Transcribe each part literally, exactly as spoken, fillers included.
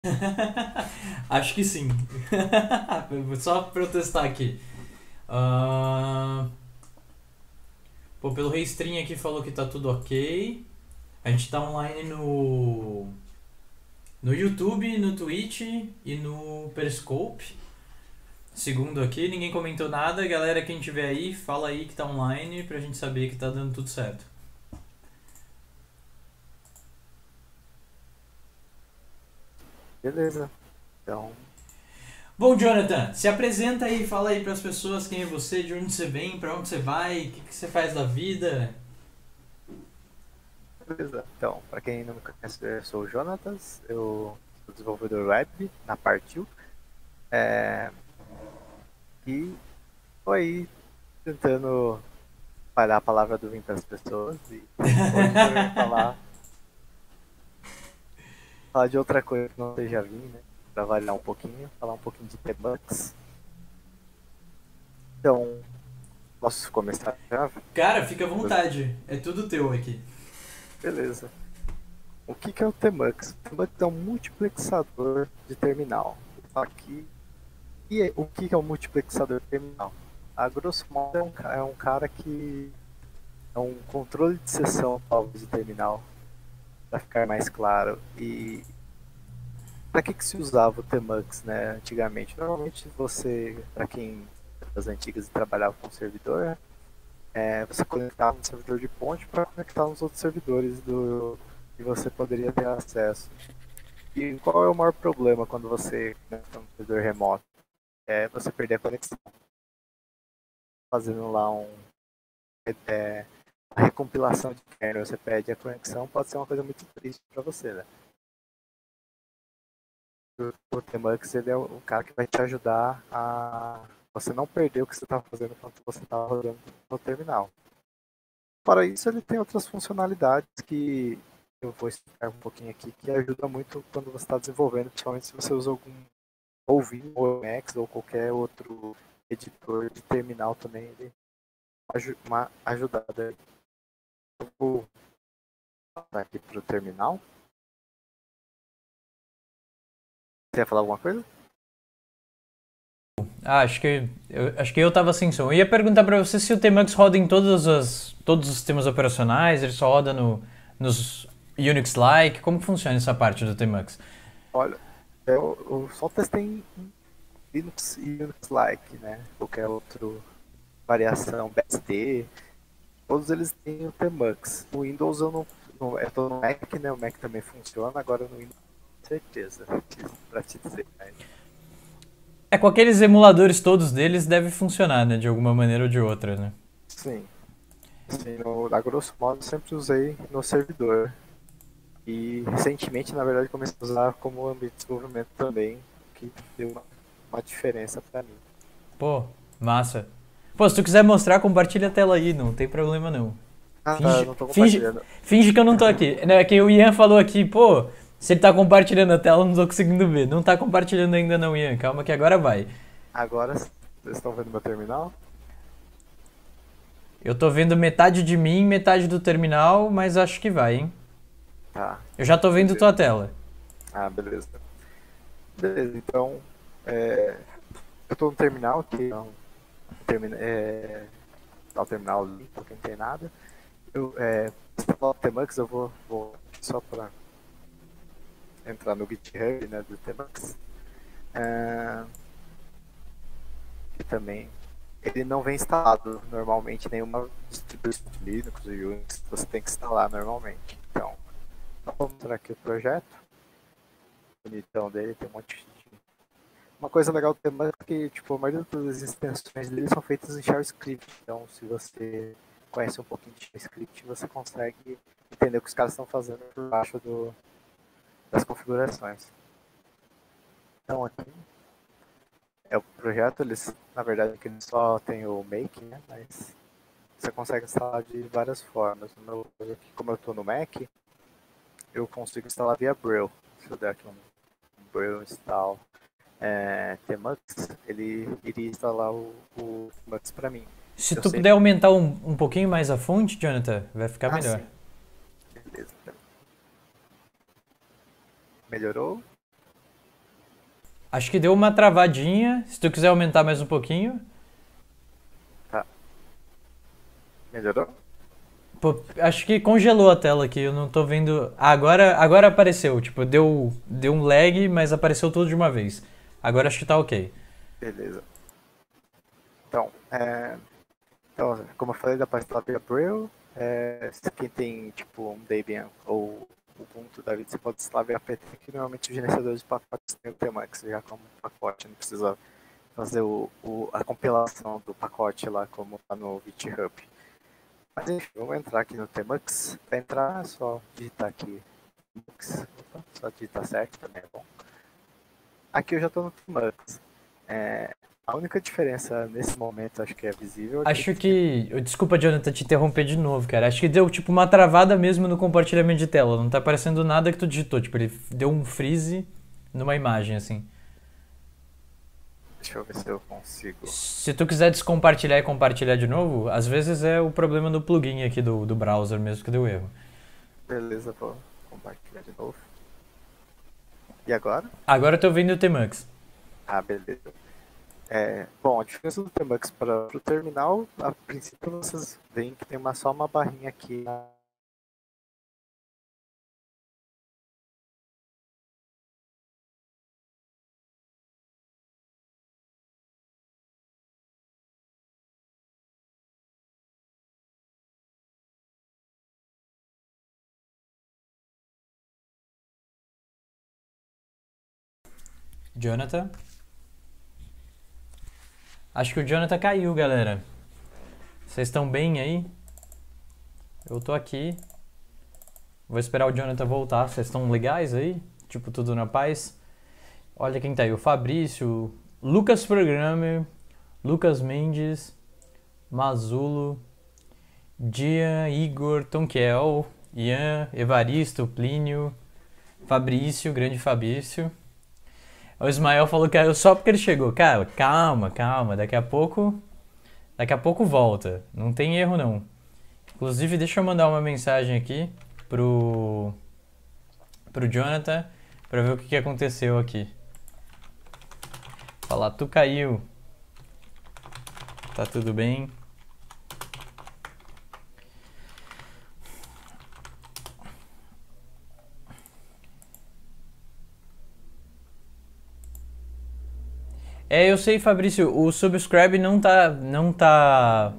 Acho que sim. Só pra eu testar aqui. Ah, pô, pelo Restream aqui falou que tá tudo ok. A gente tá online no, no YouTube, no Twitch e no Periscope. Segundo aqui, ninguém comentou nada. Galera, quem tiver aí, fala aí que tá online pra gente saber que tá dando tudo certo. Beleza. Então, Bom, Jonathan, se apresenta aí, fala aí pras pessoas quem é você, de onde você vem, pra onde você vai, o que, que você faz da vida. beleza. Então, para quem não me conhece, eu sou o Jonatas, eu sou desenvolvedor web na Partiu. É, e tô aí tentando espalhar a palavra do Vim para as pessoas. E hoje eu vou falar, falar de outra coisa que não seja Vim, né? Para variar um pouquinho, falar um pouquinho de Tmux. Então, posso começar já? Cara, fica à vontade, é tudo teu aqui. Beleza. O que, que é o Tmux? O Tmux é um multiplexador de terminal. Aqui E o que é um multiplexador terminal? A grosso modo é um, é um cara que é um controle de sessão talvez de terminal, para ficar mais claro. E para que, que se usava o Tmux, né, antigamente? Normalmente você, para quem das antigas e trabalhava com servidor, é, você conectava no servidor de ponte para conectar nos outros servidores do que você poderia ter acesso. E qual é o maior problema quando você conecta um servidor remoto? É você perder a conexão. Fazendo lá um é, a recompilação de kernel, você perde a conexão, pode ser uma coisa muito triste para você, né? O Tmux, ele é o cara que vai te ajudar a você não perder o que você estava fazendo enquanto você estava rodando no terminal. Para isso, ele tem outras funcionalidades que eu vou explicar um pouquinho aqui, que ajuda muito quando você está desenvolvendo, principalmente se você usa algum ou Vim, ou Emacs, ou qualquer outro editor de terminal também, ele uma ajudada. Eu vou passar aqui para o terminal. Você ia falar alguma coisa? Ah, acho que eu, acho que eu tava sem som. Eu ia perguntar pra você se o Tmux roda em todas as, todos os sistemas operacionais, ele só roda no, nos Unix-like. Como funciona essa parte do Tmux? Olha, eu, eu só testei em Linux e Unix-like, né? Qualquer outra variação, B S D, todos eles têm o Tmux. O Windows eu não, não eu tô no Mac, né? O Mac também funciona, agora no Windows com certeza, pra te dizer. Né? É, com aqueles emuladores todos deles deve funcionar, né? De alguma maneira ou de outra, né? Sim, sim no, a grosso modo eu sempre usei no servidor. E recentemente, na verdade, comecei a usar como ambiente de desenvolvimento também, que deu uma, uma diferença para mim. Pô, massa. Pô, se tu quiser mostrar, compartilha a tela aí, não tem problema não. Ah, tá, eu Finge, não tô finge, compartilhando. finge que eu não tô aqui. É que o Ian falou aqui, pô, se ele tá compartilhando a tela, eu não tô conseguindo ver. Não tá compartilhando ainda não, Ian. Calma que agora vai. Agora vocês estão vendo meu terminal? Eu tô vendo metade de mim, metade do terminal, mas acho que vai, hein? Tá, Eu já tô vendo beleza. tua tela. Ah, beleza. Beleza, então é, eu tô no terminal, que é um termina, é, tá o terminal limpo, que não tem nada. Eu, é, instalar o Tmux, eu vou, vou só para entrar no GitHub, né, do Tmux. É, que também ele não vem instalado normalmente em nenhuma distribuição de Linux ou Unix, você tem que instalar normalmente. Então, vamos mostrar aqui o projeto. Bonitão dele, tem um monte de. Uma coisa legal do tema é que tipo, a maioria das extensões dele são feitas em JavaScript. Então, se você conhece um pouquinho de JavaScript, você consegue entender o que os caras estão fazendo por baixo do, das configurações. Então, aqui é o projeto. Eles, na verdade, aqui ele só tem o Make, né? Mas você consegue instalar de várias formas. No meu, aqui, como eu estou no Mac, eu consigo instalar via Braille. Se eu der aqui um Braille install é, Tmux, ele iria instalar o, o Tmux para mim. Se Eu tu sei. puder aumentar um, um pouquinho mais a fonte, Jonathan, vai ficar Ah, melhor. sim. Beleza. Melhorou? Acho que deu uma travadinha. Se tu quiser aumentar mais um pouquinho. Tá. Melhorou? Pô, acho que congelou a tela aqui, eu não tô vendo. Ah, agora, agora apareceu, tipo, deu, deu um lag, mas apareceu tudo de uma vez. Agora acho que tá ok. Beleza. Então, é... então como eu falei da Pastel Abreu, é... se quem tem tipo um Debian ou Ubuntu da vida, você pode instalar V A P T, que normalmente os gerenciadores de pacotes tem o Tmux já como pacote, não precisa fazer o, o, a compilação do pacote lá como tá no GitHub. Mas enfim, vamos entrar aqui no Tmux. Para entrar é só digitar aqui Tmux. Opa, só digitar certo também é bom. Aqui eu já estou no Tmux. É, a única diferença nesse momento, acho que é visível. Acho que. Desculpa, Jonathan, te interromper de novo, cara. Acho que deu tipo uma travada mesmo no compartilhamento de tela. Não tá aparecendo nada que tu digitou. Tipo, ele deu um freeze numa imagem, assim. Deixa eu ver se eu consigo. Se tu quiser descompartilhar e compartilhar de novo, às vezes é o problema do plugin aqui do, do browser mesmo que deu erro. Beleza, vou compartilhar de novo. E agora? Agora eu tô vendo o Tmux. Ah, beleza. É, bom, a diferença do Tmux para o terminal, a princípio vocês veem que tem uma, só uma barrinha aqui na Jonathan? Acho que o Jonathan caiu, galera. Vocês estão bem aí? Eu tô aqui. Vou esperar o Jonathan voltar. Vocês estão legais aí? Tipo, tudo na paz? Olha quem tá aí. O Fabrício, Lucas Programmer, Lucas Mendes, Mazulo, Dia, Igor, Tonquiel, Ian, Evaristo, Plínio, Fabrício, grande Fabrício. O Ismael falou que caiu só porque ele chegou. Cara, calma, calma. Daqui a pouco. Daqui a pouco volta. Não tem erro, não. Inclusive, deixa eu mandar uma mensagem aqui pro. pro Jonathan pra ver o que, que aconteceu aqui. Falar, tu caiu. Tá tudo bem? É, eu sei, Fabrício, o subscribe não tá, não tá,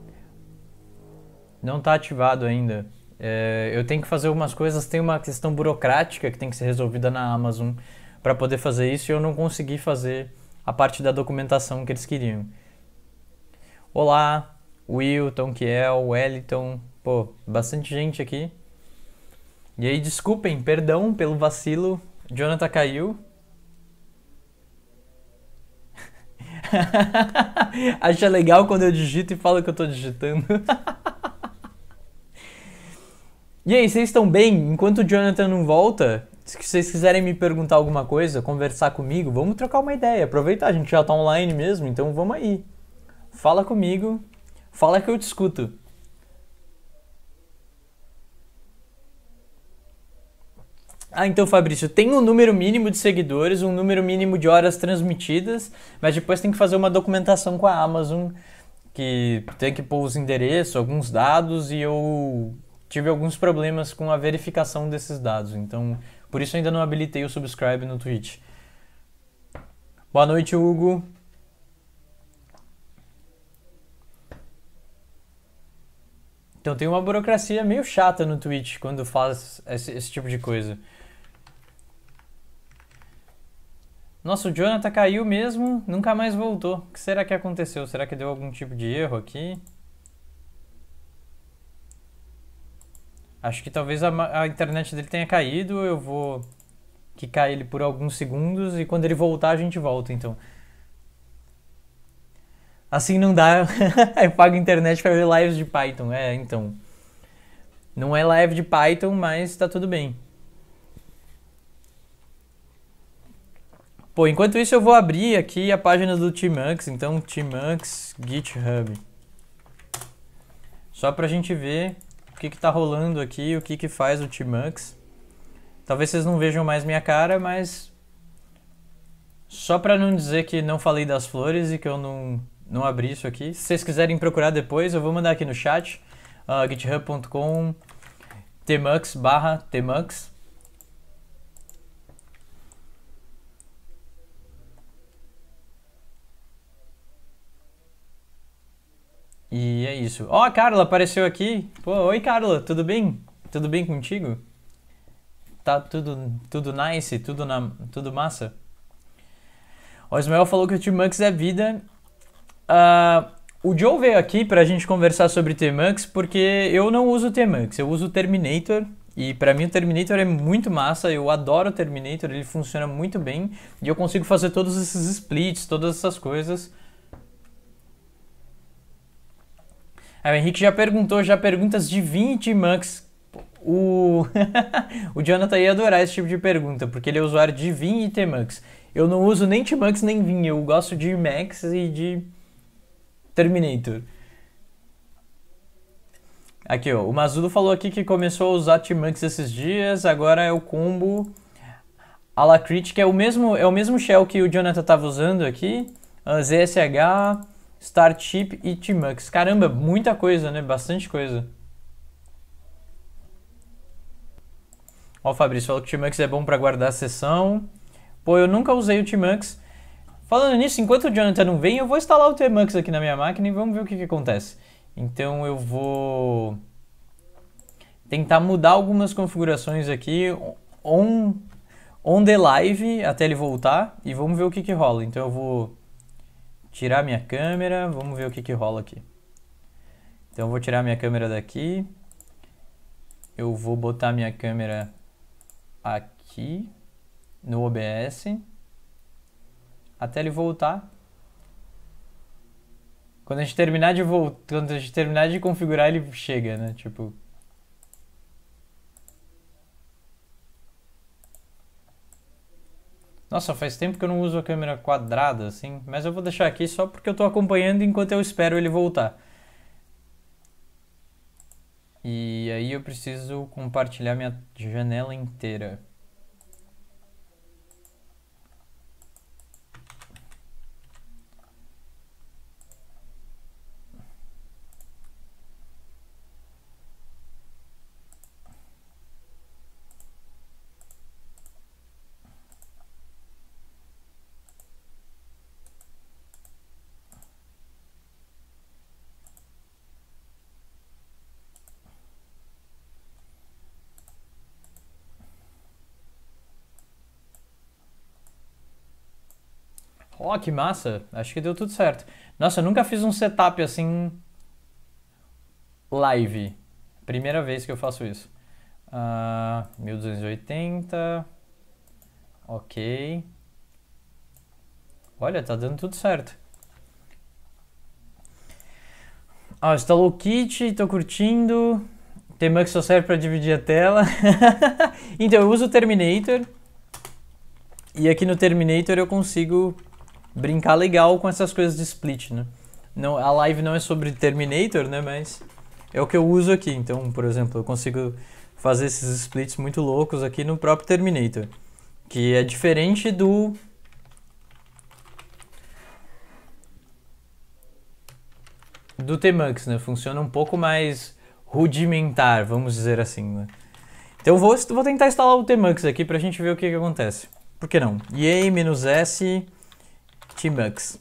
não tá ativado ainda. É, eu tenho que fazer algumas coisas, tem uma questão burocrática que tem que ser resolvida na Amazon para poder fazer isso e eu não consegui fazer a parte da documentação que eles queriam. Olá, Wilton, Kiel, Wellington, pô, bastante gente aqui. E aí, desculpem, perdão pelo vacilo, Jonathan caiu. Acha legal quando eu digito e falo que eu tô digitando. E aí, vocês estão bem? Enquanto o Jonathan não volta, se vocês quiserem me perguntar alguma coisa, conversar comigo, vamos trocar uma ideia. Aproveitar, a gente já tá online mesmo, então vamos aí. Fala comigo, fala que eu te escuto. Ah, então, Fabrício, tem um número mínimo de seguidores, um número mínimo de horas transmitidas, mas depois tem que fazer uma documentação com a Amazon, que tem que pôr os endereços, alguns dados, e eu tive alguns problemas com a verificação desses dados, então por isso ainda não habilitei o subscribe no Twitch. Boa noite, Hugo. Então tem uma burocracia meio chata no Twitch quando faz esse, esse tipo de coisa. Nossa, o Jonathan caiu mesmo, nunca mais voltou. O que será que aconteceu? Será que deu algum tipo de erro aqui? Acho que talvez a, a internet dele tenha caído. Eu vou quicar ele por alguns segundos e quando ele voltar a gente volta, então. Assim não dá. Eu pago internet pra ver lives de Python. É, então. Não é live de Python, mas tá tudo bem. Pô, enquanto isso eu vou abrir aqui a página do Tmux, então Tmux GitHub. Só pra gente ver o que que tá rolando aqui, o que que faz o Tmux. Talvez vocês não vejam mais minha cara, mas Só pra não dizer que não falei das flores e que eu não, não abri isso aqui. Se vocês quiserem procurar depois, eu vou mandar aqui no chat. Uh, github ponto com tmux barra tmux. E é isso. Ó, oh, a Carla apareceu aqui. Pô, oi Carla, tudo bem? Tudo bem contigo? Tá tudo, tudo nice? Tudo, na, tudo massa? O Ismael falou que o Tmux é vida. Uh, o Joe veio aqui pra gente conversar sobre Tmux porque eu não uso Tmux, eu uso o Terminator. E pra mim o Terminator é muito massa, eu adoro o Terminator, ele funciona muito bem. E eu consigo fazer todos esses splits, todas essas coisas. Aí o Henrique já perguntou, já perguntas de vinte Tmux. O, o Jonathan ia adorar esse tipo de pergunta, porque ele é usuário de Vim e Tmux. Eu não uso nem Tmux nem Vim, eu gosto de Emacs e de Terminator. Aqui, ó, o Mazudo falou aqui que começou a usar Tmux esses dias, agora é o combo Alacrity, que é o mesmo, é o mesmo shell que o Jonathan estava usando aqui, Z S H, Starship e Tmux. Caramba, muita coisa, né? Bastante coisa. Ó, o Fabrício falou que o Tmux é bom para guardar a sessão. Pô, eu nunca usei o Tmux. Falando nisso, enquanto o Jonathan não vem, eu vou instalar o Tmux aqui na minha máquina e vamos ver o que, que acontece. Então eu vou tentar mudar algumas configurações aqui on, on the live até ele voltar e vamos ver o que, que rola. Então eu vou tirar minha câmera, vamos ver o que, que rola aqui. Então eu vou tirar minha câmera daqui. Eu vou botar minha câmera aqui no O B S até ele voltar. Quando a gente terminar de voltar, quando a gente terminar de configurar, ele chega, né? Tipo, nossa, faz tempo que eu não uso a câmera quadrada assim, mas eu vou deixar aqui só porque eu tô acompanhando enquanto eu espero ele voltar. E aí eu preciso compartilhar minha janela inteira. Ó, oh, que massa! Acho que deu tudo certo. Nossa, eu nunca fiz um setup assim live. Primeira vez que eu faço isso. Uh, mil duzentos e oitenta. Ok. Olha, tá dando tudo certo. Ó, oh, instalou o kit, tô curtindo. Tmux só serve pra dividir a tela. Então, eu uso o Terminator. E aqui no Terminator eu consigo brincar legal com essas coisas de split, né? Não, a live não é sobre Terminator, né? Mas é o que eu uso aqui. Então, por exemplo, eu consigo fazer esses splits muito loucos aqui no próprio Terminator. Que é diferente do... do Tmux, né? Funciona um pouco mais rudimentar, vamos dizer assim, né? Então eu vou, vou tentar instalar o Tmux aqui pra gente ver o que, que acontece. Por que não? yay-s tmux.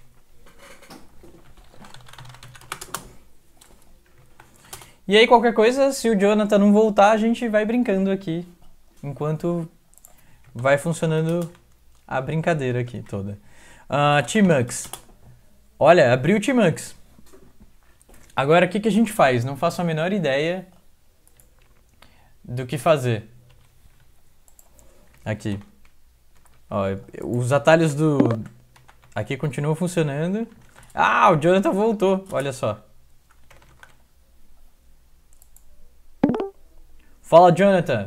E aí qualquer coisa, se o Jonathan não voltar, a gente vai brincando aqui, enquanto vai funcionando a brincadeira aqui toda. Uh, Tmux. Olha, abriu o Tmux. Agora o que, que a gente faz? Não faço a menor ideia do que fazer. Aqui. Ó, os atalhos do... aqui continuam funcionando. Ah, o Jonathan voltou. Olha só. Fala, Jonathan.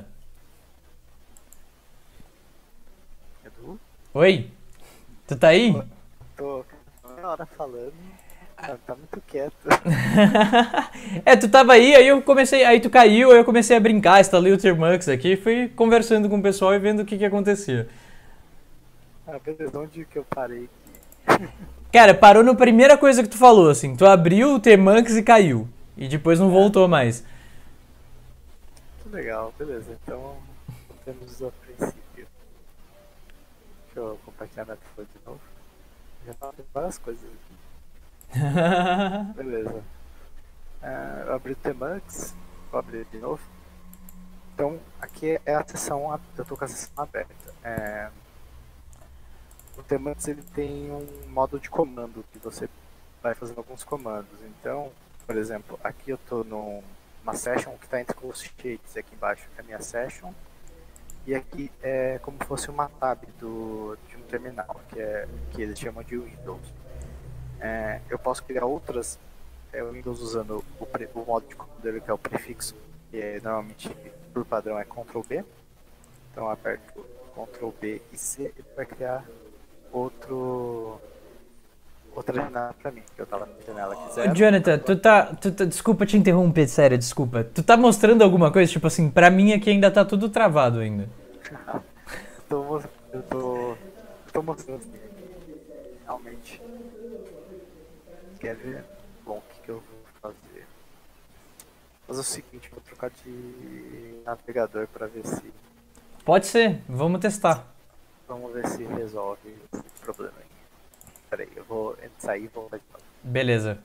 Edu? Oi. Tu tá aí? Tô uma hora falando. Tá, tá muito quieto. É, tu tava aí, aí eu comecei... aí tu caiu, aí eu comecei a brincar, instalei o Tmux aqui, fui conversando com o pessoal e vendo o que que acontecia. Ah, beleza, onde que eu parei? Cara, parou na primeira coisa que tu falou, assim. Tu abriu o T-Manx e caiu. E depois não Ah, voltou mais. que legal, beleza. Então, temos a princípio. Deixa eu compartilhar minha tela de novo. Já tá vendo várias coisas aqui. Beleza. Ah, eu abri o Tmux, vou abrir de novo. Então, aqui é a sessão, a- eu tô com a sessão aberta. É, o Tmux ele tem um modo de comando que você vai fazendo alguns comandos. Então, por exemplo, aqui eu tô numa session que está entre close shades, aqui embaixo que é a minha session. E aqui é como se fosse uma tab do, de um terminal, que, é, que eles chamam de Windows. É, eu posso criar outras é, Windows usando o, pre, o modo de comando dele, que é o prefixo, que é, normalmente por padrão é control B. Então eu aperto control B e C, ele vai criar outro, outra janela para mim, que eu tava na janela aqui Ô, zero. Jonathan, tu tá, tu tá. Desculpa te interromper, sério, desculpa. Tu tá mostrando alguma coisa? Tipo assim, pra mim aqui ainda tá tudo travado ainda. eu, tô, eu, tô, eu tô mostrando assim, realmente. Quer ver? Bom, o que, que eu vou fazer? Vou fazer o seguinte, vou trocar de navegador para ver se. Pode ser, vamos testar. Vamos ver se resolve esse problema aí. Peraí, eu vou sair e voltar de novo. Beleza.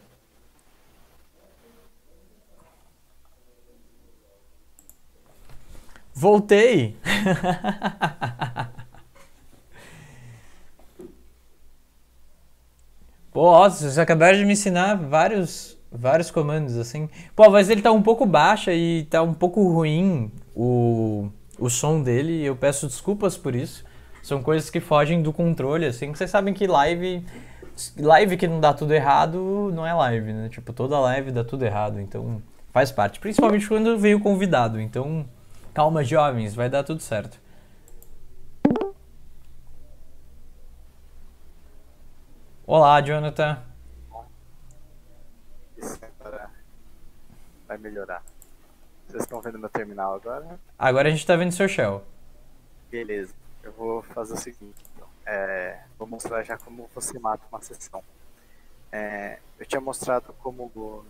Voltei! Pô, ó, vocês acabaram de me ensinar vários, vários comandos, assim. Pô, a voz dele tá um pouco baixa e tá um pouco ruim o, o som dele. Eu peço desculpas por isso. São coisas que fogem do controle, assim. Vocês sabem que live, live que não dá tudo errado não é live, né? Tipo, toda live dá tudo errado, então faz parte. Principalmente quando veio convidado. Então, calma, jovens, vai dar tudo certo. Olá, Jonathan. Isso agora vai melhorar. Vocês estão vendo meu terminal agora? Agora a gente tá vendo seu shell. Beleza. Eu vou fazer o seguinte, então. É, vou mostrar já como você mata uma sessão. É, eu tinha mostrado como.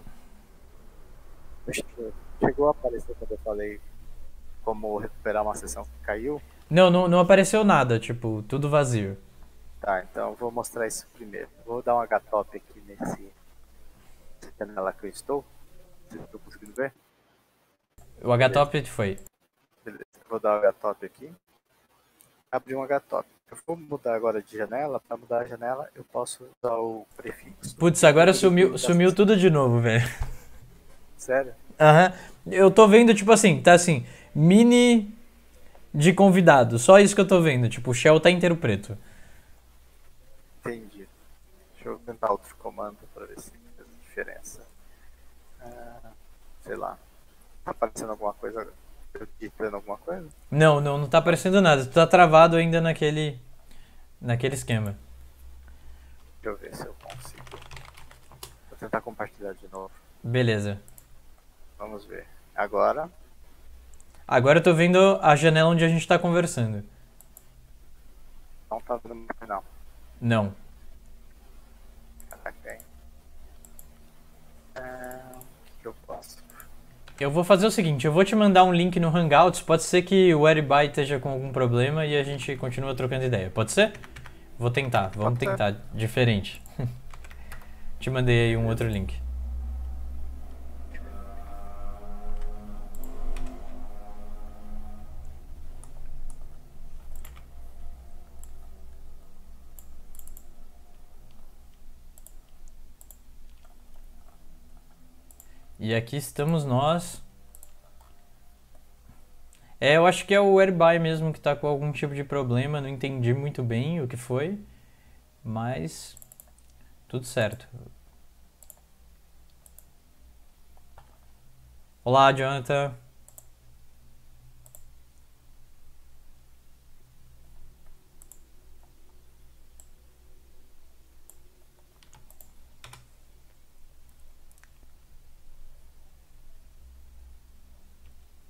Chegou a aparecer quando eu falei como recuperar uma sessão que caiu. Não, não, não apareceu nada, tipo, tudo vazio. Tá, então eu vou mostrar isso primeiro. Vou dar um htop aqui nesse janela que eu estou. Vocês estão conseguindo ver? O htop foi. Beleza. Vou dar o htop aqui. Abrir um htop. Eu vou mudar agora de janela. Para mudar a janela, eu posso usar o prefixo. Putz, agora sumiu, sumiu tudo de novo, velho. Sério? Aham. Eu tô vendo, tipo assim, tá assim, mini de convidado. Só isso que eu tô vendo. Tipo, o shell tá inteiro preto. Entendi. Deixa eu tentar outro comando para ver se faz diferença. Ah, sei lá. Tá aparecendo alguma coisa? Eu digitando alguma coisa? Não, não, não tá aparecendo nada. Tu tá travado ainda naquele, naquele esquema. Deixa eu ver se eu consigo. Vou tentar compartilhar de novo. Beleza. Vamos ver. Agora. Agora eu tô vendo a janela onde a gente tá conversando. Não tá dando muito não. Não. Ok. Ah, o que, que eu posso? Eu vou fazer o seguinte, eu vou te mandar um link no Hangouts, pode ser que o Airby esteja com algum problema e a gente continua trocando ideia, pode ser? Vou tentar, vamos Pode ser. tentar, diferente. Te mandei aí um outro link. E aqui estamos nós. É, eu acho que é o Airby mesmo que tá com algum tipo de problema, não entendi muito bem o que foi, mas tudo certo. Olá, Jonathan.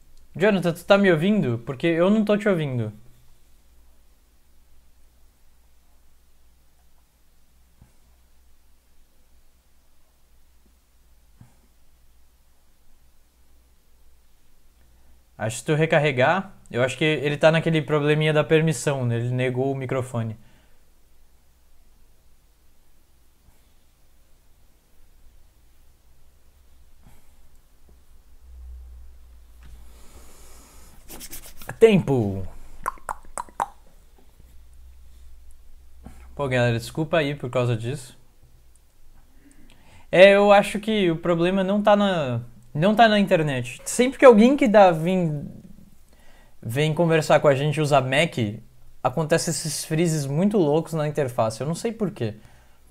Jonathan, tu tá me ouvindo? Porque eu não tô te ouvindo. Acho que se tu recarregar, eu acho que ele tá naquele probleminha da permissão, né? Ele negou o microfone. Tempo! Pô, galera, desculpa aí por causa disso. É, eu acho que o problema não tá na, não tá na internet. Sempre que alguém que dá, vem, vem conversar com a gente usa Mac, acontece esses freezes muito loucos na interface. Eu não sei por quê.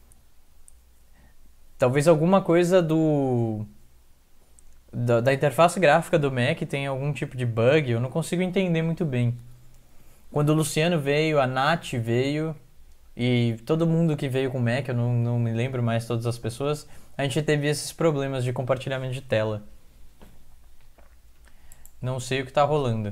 Talvez alguma coisa do da, da interface gráfica do Mac tenha algum tipo de bug. Eu não consigo entender muito bem. Quando o Luciano veio, a Nath veio e todo mundo que veio com Mac, eu não, não me lembro mais todas as pessoas, a gente teve esses problemas de compartilhamento de tela. Não sei o que tá rolando.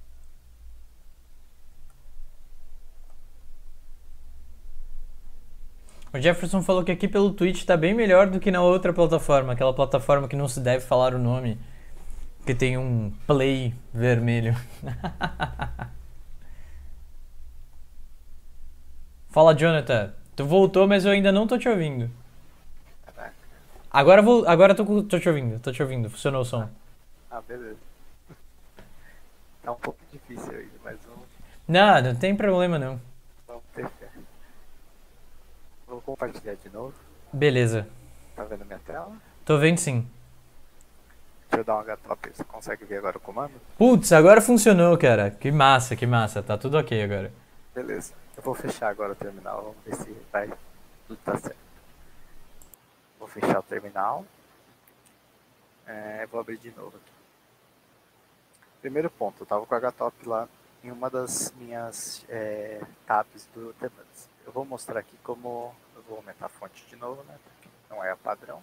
O Jefferson falou que aqui pelo Twitch tá bem melhor do que na outra plataforma, aquela plataforma que não se deve falar o nome, que tem um play vermelho. Fala, Jonathan. Tu voltou, mas eu ainda não tô te ouvindo. Agora vou, agora tô, tô te ouvindo, tô te ouvindo. Funcionou o som. Ah, beleza. Tá um pouco difícil ainda, mas vamos, Não, não tem problema não. vamos ter fé. Vou compartilhar de novo. Beleza. Tá vendo minha tela? Tô vendo sim. Deixa eu dar uma gatop. Você consegue ver agora o comando? Putz, agora funcionou, cara. Que massa, que massa. Tá tudo ok agora. Beleza. Eu vou fechar agora o terminal. Vamos ver se vai. Tudo tá certo. Vou fechar o terminal. É, vou abrir de novo aqui. Primeiro ponto, eu tava com o gatop lá em uma das minhas é, tabs do Tmux. Eu vou mostrar aqui como. Eu vou aumentar a fonte de novo, né? Porque não é a padrão.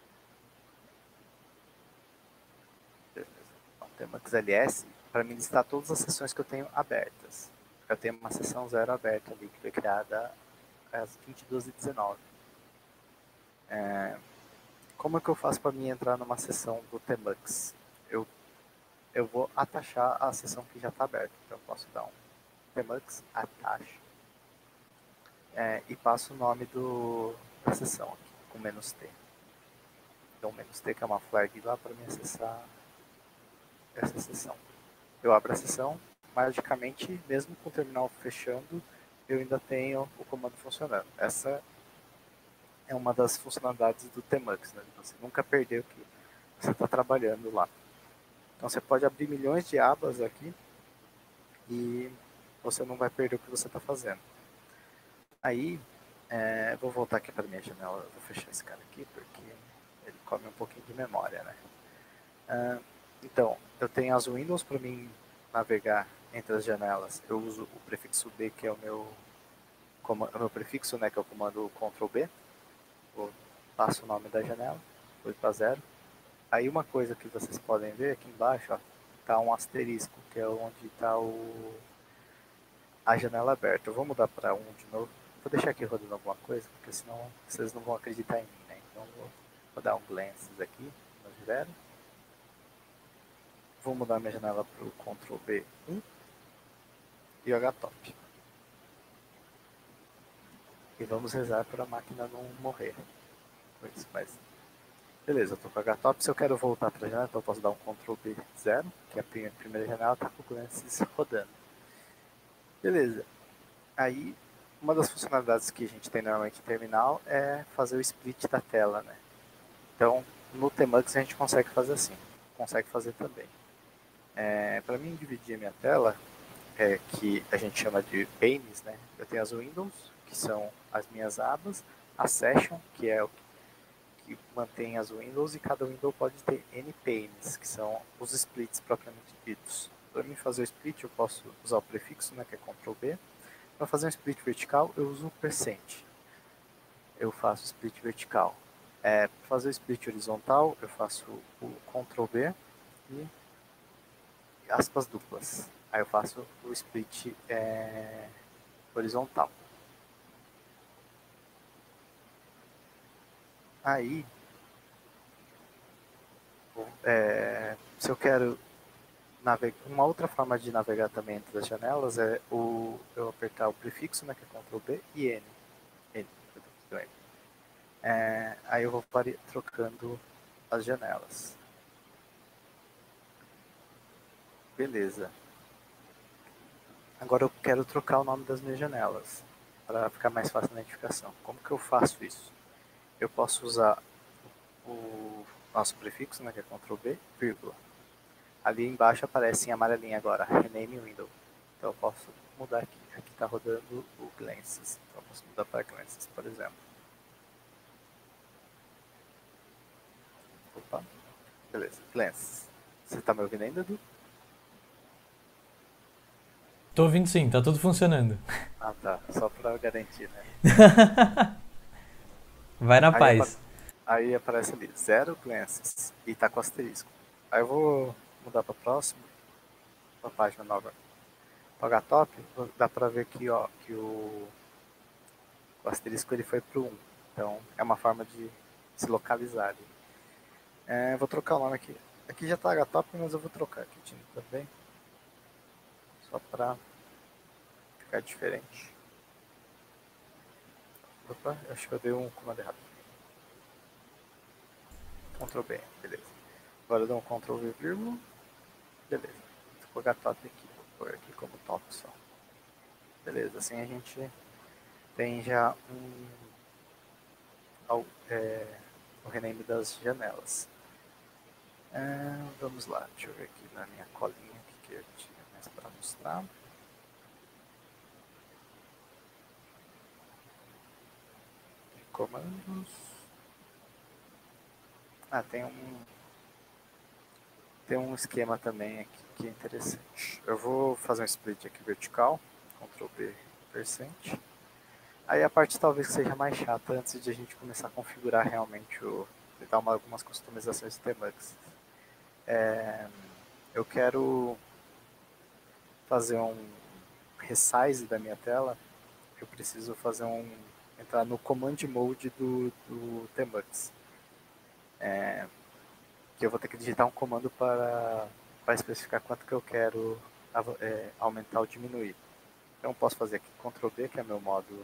Beleza. Então, Tmux L S, para mim listar todas as sessões que eu tenho abertas. Eu tenho uma sessão zero aberta ali, que foi criada às vinte e duas e dezenove. É, como é que eu faço para mim entrar numa sessão do Tmux? Eu, eu vou atachar a sessão que já está aberta. Então eu posso dar um Tmux attach é, e passo o nome do, da sessão aqui, com menos T. Então menos T, que é uma flag lá para me acessar essa sessão. Eu abro a sessão, magicamente, mesmo com o terminal fechando, eu ainda tenho o comando funcionando. Essa é uma das funcionalidades do Tmux, né? Você nunca perdeu que você está trabalhando lá. Então você pode abrir milhões de abas aqui e você não vai perder o que você está fazendo. Aí, é, vou voltar aqui para minha janela, vou fechar esse cara aqui porque ele come um pouquinho de memória, né? Ah, então, eu tenho as Windows para mim navegar entre as janelas. Eu uso o prefixo B, que é o meu, o meu prefixo, né, que é o comando control B. Eu passo o nome da janela, vou para zero. Aí uma coisa que vocês podem ver aqui embaixo, ó, tá um asterisco, que é onde está o a janela aberta. Eu vou mudar para um de novo. Vou deixar aqui rodando alguma coisa, porque senão vocês não vão acreditar em mim, né? Então vou, vou dar um glances aqui no zero. Vou mudar minha janela para o control B um e o htop. E vamos rezar para a máquina não morrer. Isso, mas beleza, eu estou com o htop. Se eu quero voltar para a janela, então eu posso dar um control B zero, que é a primeira janela está com o glances rodando. Beleza. Aí, uma das funcionalidades que a gente tem normalmente em terminal é fazer o split da tela, né? Então, no Tmux a gente consegue fazer assim. Consegue fazer também. É, para mim dividir a minha tela, é, que a gente chama de panes, né? Eu tenho as Windows, que são as minhas abas, a Session, que é o que mantém as Windows, e cada Window pode ter N panes, que são os splits propriamente ditos. Para mim fazer o split eu posso usar o prefixo, né, que é control B. Para fazer um split vertical eu uso o percent. Eu faço split vertical. É, para fazer o split horizontal eu faço o control B e aspas duplas. Aí eu faço o split é, horizontal. Aí, é, se eu quero navega... uma outra forma de navegar também entre as janelas é o... eu apertar o prefixo, né, que é control B, e N. N. É... Aí eu vou vari... trocando as janelas. Beleza. Agora eu quero trocar o nome das minhas janelas, para ficar mais fácil na identificação. Como que eu faço isso? Eu posso usar o nosso prefixo, né, que é control B, vírgula. Ali embaixo aparece em amarelinho agora, Rename Window. Então eu posso mudar aqui. Aqui está rodando o Glances. Então eu posso mudar para Glances, por exemplo. Opa. Beleza, Glances. Você está me ouvindo ainda, Edu? Tô ouvindo sim, tá tudo funcionando. Ah tá, só para garantir, né? Vai na aí paz. Apa aí aparece ali, zero Glances. E tá com asterisco. Aí eu vou mudar para próximo, para página nova. O H top, dá para ver aqui, ó, que o, o asterisco ele foi pro um. Então é uma forma de se localizar ali. É, vou trocar o nome aqui. Aqui já tá H top, mas eu vou trocar aqui também. Só para ficar diferente. Opa, acho que eu dei um comando errado. Ctrl B, beleza. Agora eu dou um Ctrl V, vírgula. Beleza. Ficou H top aqui. Vou pôr aqui como top só. Beleza, assim a gente tem já um, é, o rename das janelas. É, vamos lá, deixa eu ver aqui na minha colinha que eu tinha mais para mostrar. Comandos. Ah, tem um tem um esquema também aqui que é interessante. Eu vou fazer um split aqui vertical, Ctrl B, percent. Aí a parte talvez que seja mais chata antes de a gente começar a configurar realmente o dar uma, algumas customizações de Tmux. É, eu quero fazer um resize da minha tela. Eu preciso fazer um entrar no command mode do, do Tmux. É, que eu vou ter que digitar um comando para, para especificar quanto que eu quero é, aumentar ou diminuir. Então eu posso fazer aqui Ctrl B, que é meu modo,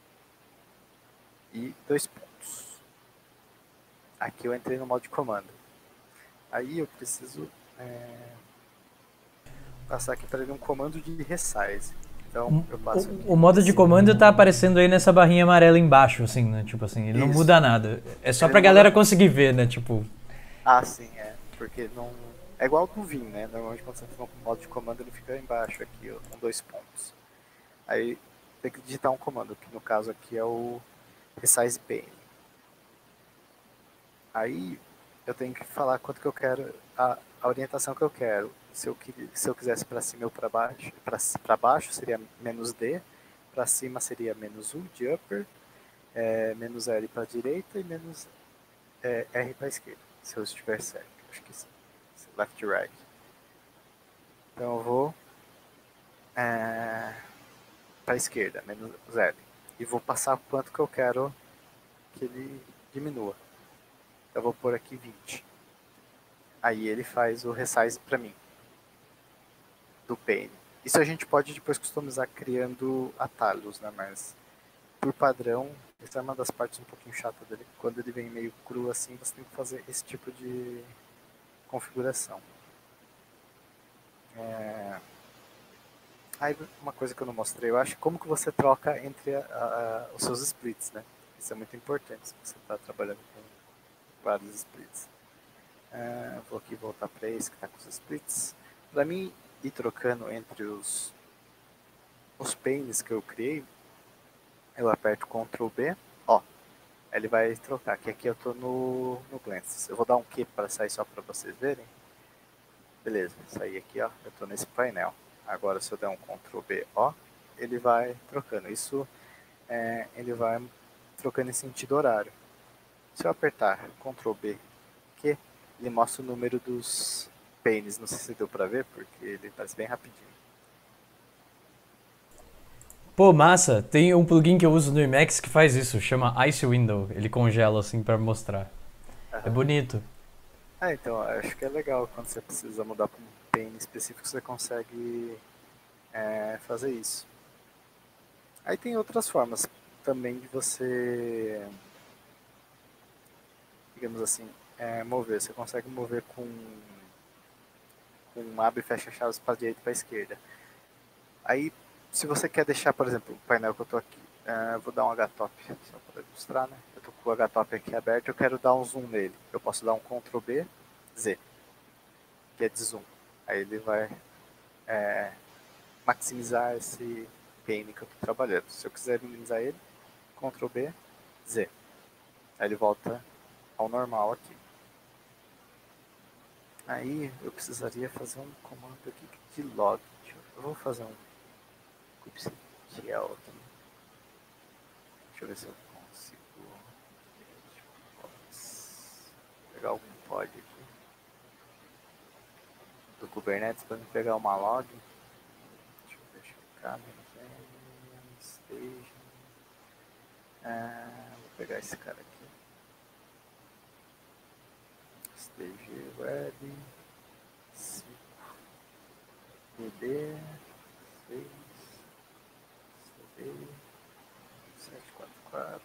e dois pontos. Aqui eu entrei no modo de comando. Aí eu preciso é, passar aqui para ele um comando de resize. Então eu passo aqui. O, o modo de comando tá aparecendo aí nessa barrinha amarela embaixo, assim, né? Tipo assim, ele não Isso. muda nada. É só ele pra galera muda... conseguir ver, né? Tipo... Ah, sim, é. Porque não... É igual do Vim, né? Normalmente quando você tem um modo de comando ele fica embaixo aqui, ó, com dois pontos. Aí tem que digitar um comando, que no caso aqui é o resize pane. Aí eu tenho que falar quanto que eu quero, a, a orientação que eu quero. Se eu, se eu quisesse para cima ou para baixo, para baixo seria menos D, para cima seria menos U de upper, é, menos L para direita e menos é, R para esquerda, se eu estiver certo. Acho que sim. Left right. Então eu vou é, para a esquerda, menos L. E vou passar o quanto que eu quero que ele diminua. Eu vou pôr aqui vinte. Aí ele faz o resize para mim. Do pane. Isso a gente pode depois customizar criando atalhos, né? Mas por padrão, essa é uma das partes um pouquinho chatas dele. Quando ele vem meio cru assim, você tem que fazer esse tipo de configuração. É... Aí uma coisa que eu não mostrei, eu acho, como que você troca entre a, a, os seus splits, né? Isso é muito importante se você está trabalhando com vários splits. É, vou aqui voltar para esse que está com os splits. Para mim ir trocando entre os, os panes que eu criei, eu aperto Ctrl B, ó, ele vai trocar, que aqui eu estou no, no Glances. Eu vou dar um Q para sair só para vocês verem. Beleza, saí aqui, ó, eu estou nesse painel. Agora se eu der um Ctrl B, ó, ele vai trocando. Isso, é, ele vai trocando em sentido horário. Se eu apertar Ctrl B, Q, ele mostra o número dos panes, não sei se deu pra ver, porque ele faz bem rapidinho. Pô, massa, tem um plugin que eu uso no Emacs que faz isso, chama Ice Window, ele congela assim pra mostrar. Uhum. É bonito. Ah, então, eu acho que é legal quando você precisa mudar para um pane específico, você consegue é, fazer isso. Aí tem outras formas também de você, digamos assim, é, mover. Você consegue mover com, com abre e fecha chaves para a direita e para a esquerda. Aí, se você quer deixar, por exemplo, o painel que eu estou aqui, é, vou dar um H-top, só para ilustrar, né? Eu estou com o H-top aqui aberto, eu quero dar um zoom nele. Eu posso dar um control B, Z, que é de zoom. Aí ele vai é, maximizar esse pane que eu estou trabalhando. Se eu quiser minimizar ele, control B, Z. Aí ele volta ao normal aqui. Aí eu precisaria fazer um comando aqui de log. Eu vou fazer um kubectl aqui. Deixa eu ver se eu consigo pegar algum pod aqui do Kubernetes para me pegar uma log. Deixa eu deixar o câmera, stage. Ah, vou pegar esse cara aqui. Stage web db seis cd sete quatro quatro.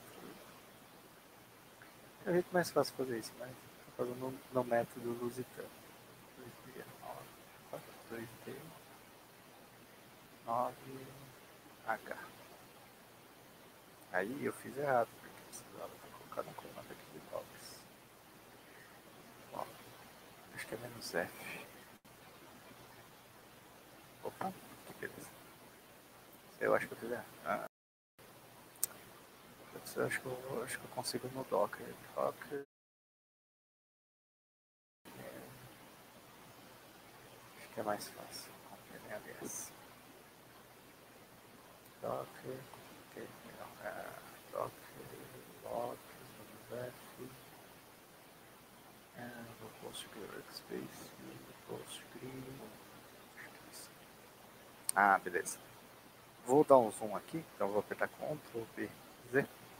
É o jeito mais fácil de fazer isso, mas estou fazendo no, no método lusitano. dois d nove h. Aí eu fiz errado, porque precisava ter colocado um comando aqui de logs. Bom, acho que é menos F. Opa, que beleza. Eu acho que eu fiz errado. Ah, eu acho que eu, acho que eu consigo no Docker. Docker. Acho que é mais fácil. Ls. Docker. Okay, não, é, Docker. Logs. F. É, vou Postgre Workspace. Postgre. Ah, beleza. Vou dar um zoom aqui, então vou apertar control B, Z.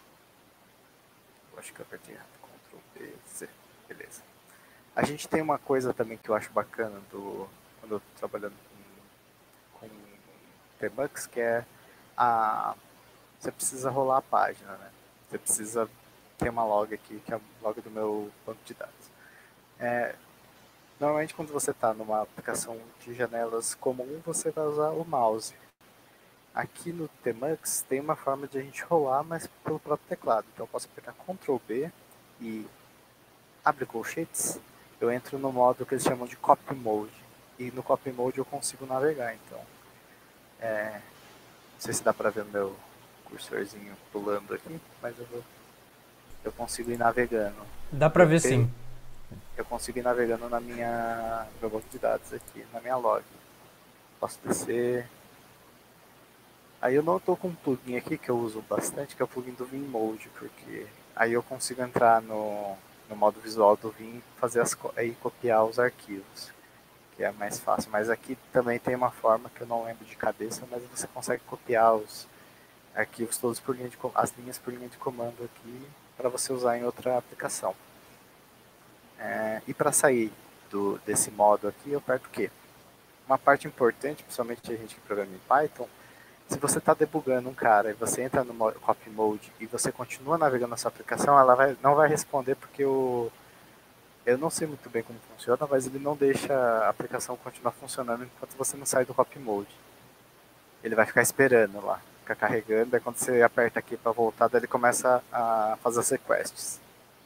Eu acho que eu apertei errado, control B, Z. Beleza. A gente tem uma coisa também que eu acho bacana do, quando eu estou trabalhando com, com Tmux, que é a... Você precisa rolar a página, né? Você precisa ter uma log aqui, que é a log do meu banco de dados. É, normalmente quando você está numa aplicação de janelas comum, você vai usar o mouse. Aqui no Tmux tem uma forma de a gente rolar, mas pelo próprio teclado. Então eu posso apertar control B e abre colchetes. Eu entro no modo que eles chamam de Copy Mode. E no Copy Mode eu consigo navegar. Então, é, não sei se dá para ver o meu cursorzinho pulando aqui, mas eu, vou, eu consigo ir navegando. Dá pra ver Pelo, sim. eu consigo ir navegando na minha, no meu banco de dados aqui, na minha log. Posso descer. Aí eu não estou com um plugin aqui que eu uso bastante, que é o plugin do Vimode, porque aí eu consigo entrar no, no modo visual do Vim e fazer as, aí copiar os arquivos, que é mais fácil. Mas aqui também tem uma forma que eu não lembro de cabeça, mas você consegue copiar os arquivos todos por linha de, as linhas por linha de comando aqui para você usar em outra aplicação. É, e para sair do, desse modo aqui, eu aperto o quê? Uma parte importante, principalmente a gente que programa em Python, se você está debugando um cara e você entra no Copy Mode e você continua navegando na sua aplicação, ela vai, não vai responder porque o, eu não sei muito bem como funciona, mas ele não deixa a aplicação continuar funcionando enquanto você não sai do Copy Mode. Ele vai ficar esperando lá, ficar carregando, aí quando você aperta aqui para voltar, daí ele começa a fazer as requests.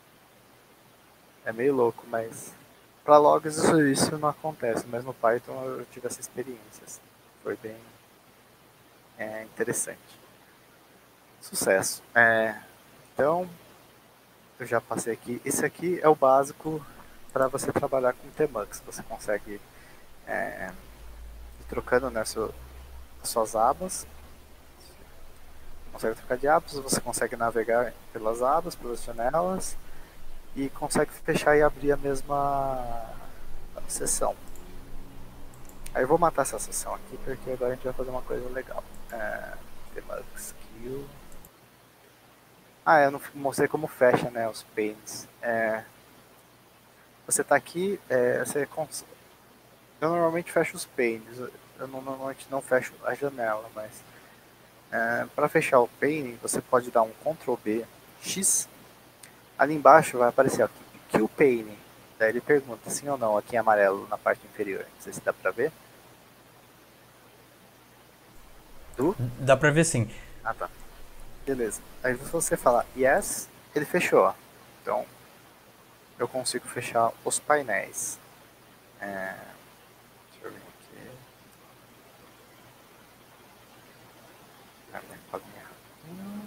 É meio louco, mas para logs isso, isso não acontece, mas no Python eu tive essa experiência. Assim. Foi bem é, interessante. Sucesso. É, então, eu já passei aqui. Esse aqui é o básico para você trabalhar com Tmux. Você consegue é, ir trocando né, seu, suas abas. Consegue trocar de abas, você consegue navegar pelas abas, pelas janelas e consegue fechar e abrir a mesma sessão. Aí eu vou matar essa sessão aqui porque agora a gente vai fazer uma coisa legal. É, Tmux Kill. Ah, eu não mostrei como fecha né, os panes. É, você tá aqui, é, você cons... eu normalmente fecho os panes, eu não, normalmente não fecho a janela, mas é, para fechar o pane, você pode dar um control B, X, ali embaixo vai aparecer aqui, Kill Pane, daí ele pergunta sim ou não, aqui em amarelo na parte inferior, não sei se dá pra ver. Do? Dá pra ver sim. Ah tá, beleza. Aí se você falar yes, ele fechou, então eu consigo fechar os painéis. É... Deixa eu ver aqui. Ah, minha paginha. Hum.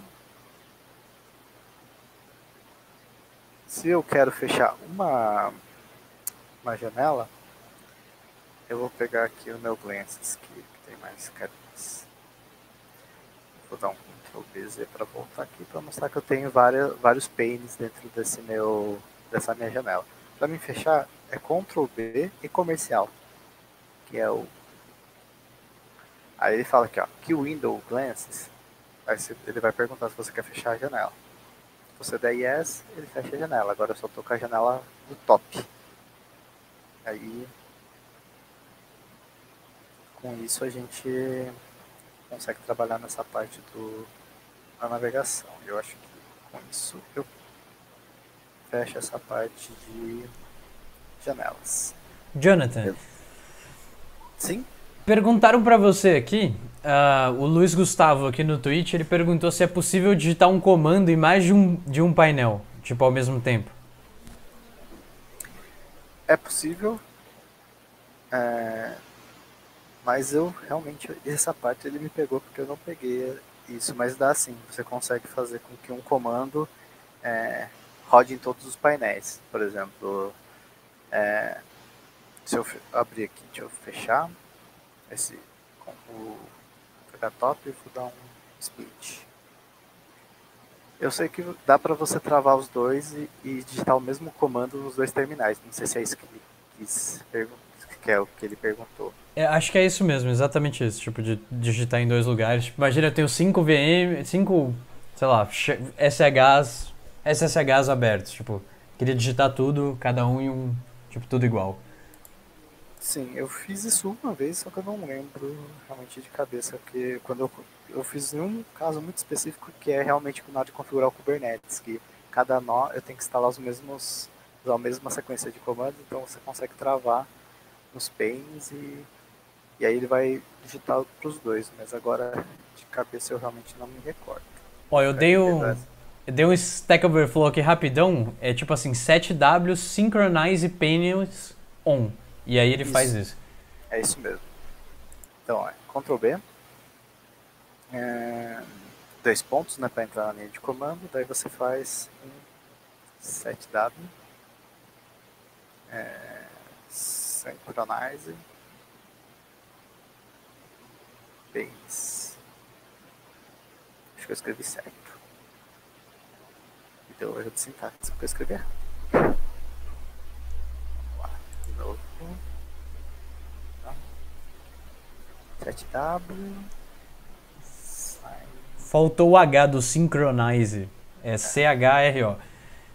Se eu quero fechar uma, uma janela, eu vou pegar aqui o meu Glances, que, que tem mais carinhas. Vou dar um control B Z para voltar aqui para mostrar que eu tenho várias, vários panes dentro desse meu, dessa minha janela. Para me fechar, é control B e comercial, que é o... Aí ele fala aqui, ó, que window glances, aí ele vai perguntar se você quer fechar a janela. Se você der yes, ele fecha a janela. Agora eu só tô com a janela do top. Aí, com isso a gente consegue trabalhar nessa parte do, da navegação. Eu acho que com isso eu fecho essa parte de janelas. Jonathan, Sim? perguntaram pra você aqui, uh, o Luiz Gustavo aqui no Twitch, ele perguntou se é possível digitar um comando em mais de um, de um painel, tipo ao mesmo tempo. É possível, é, mas eu realmente, essa parte ele me pegou porque eu não peguei isso, mas dá sim, você consegue fazer com que um comando é, rode em todos os painéis. Por exemplo, é, se eu abrir aqui, deixa eu fechar esse com o top e vou dar um split. Eu sei que dá para você travar os dois e, e digitar o mesmo comando nos dois terminais. Não sei se é isso que ele quis que é o que ele perguntou. É, acho que é isso mesmo, exatamente isso, tipo, de digitar em dois lugares. Tipo, imagina, eu tenho cinco V M, cinco, sei lá, S Hs, S S Hs abertos, tipo, queria digitar tudo, cada um em um, tipo, tudo igual. Sim, eu fiz isso uma vez, só que eu não lembro realmente de cabeça, porque quando eu, eu fiz em um caso muito específico, que é realmente na hora de configurar o Kubernetes, que cada nó eu tenho que instalar os mesmos, usar a mesma sequência de comandos, então você consegue travar nos panes e, e aí ele vai digitar para os dois, mas agora de cabeça eu realmente não me recordo. Ó, eu dei um, eu dei um Stack Overflow aqui rapidão, é tipo assim, sete W synchronize panes on, e aí ele isso. faz isso. É isso mesmo. Então, é control B, é, dois pontos, né, para entrar na linha de comando, daí você faz um sete W, é, synchronize panes. Acho que eu escrevi certo. E deu erro de sintaxe, porque eu escrevi errado. Vamos lá, de novo. sete W. Faltou o H do synchronize. É C H R O.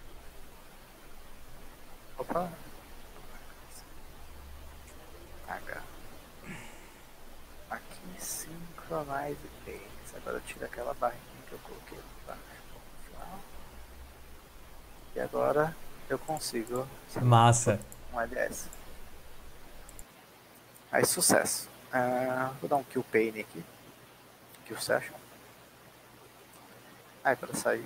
Opa. H. Aqui, synchronize panes. Agora eu tiro aquela barrinha que eu coloquei lá. E agora eu consigo. Massa. Um L S. Aí, sucesso. Uh, vou dar um kill pane aqui. Kill session. Aí, para sair.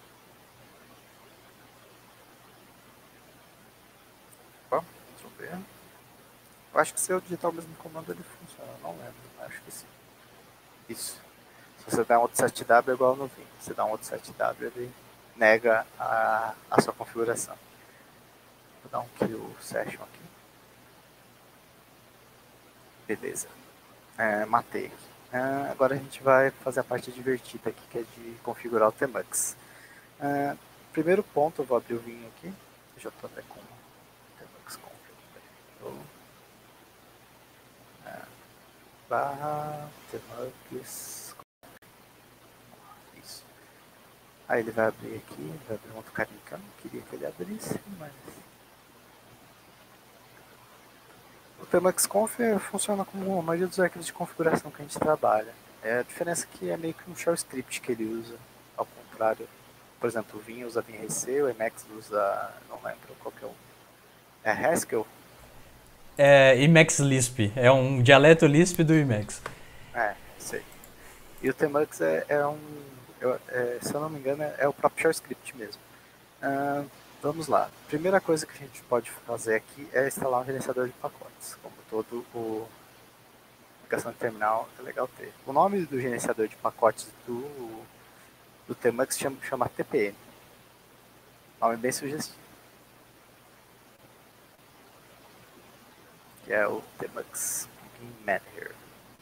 Opa, Ctrl V. Eu acho que se eu digitar o mesmo comando ele funciona. Eu não lembro. Acho que sim. Isso. Se você dá um outro sete W é igual no Vim. Se dá um outro sete W ele nega a, a sua configuração. Vou dar um kill session aqui. Beleza. É, matei aqui. É, agora a gente vai fazer a parte divertida aqui, que é de configurar o Tmux. É, primeiro ponto, eu vou abrir o vinho aqui. Eu já estou até com o Tmux config. É, barra Tmux. Isso. Aí ele vai abrir aqui, vai abrir um outro carinha que eu não queria que ele abrisse, mas Tmux Conf é, funciona como a maioria dos arquivos de configuração que a gente trabalha. É, a diferença é que é meio que um shell script que ele usa, ao contrário. Por exemplo, o Vim usa VimRC, o Emacs usa, não lembro qual que é o... É Haskell? É Emacs Lisp, é um dialeto Lisp do Emacs. É, sei. E o Tmux é, é um, é, se eu não me engano, é, é o próprio shell script mesmo. Uh, vamos lá. Primeira coisa que a gente pode fazer aqui é instalar um gerenciador de pacotes, como todo o aplicação de terminal é legal ter. O nome do gerenciador de pacotes do, do Tmux chama, chama T P M. Nome bem sugestivo. Que é o Tmux Manager.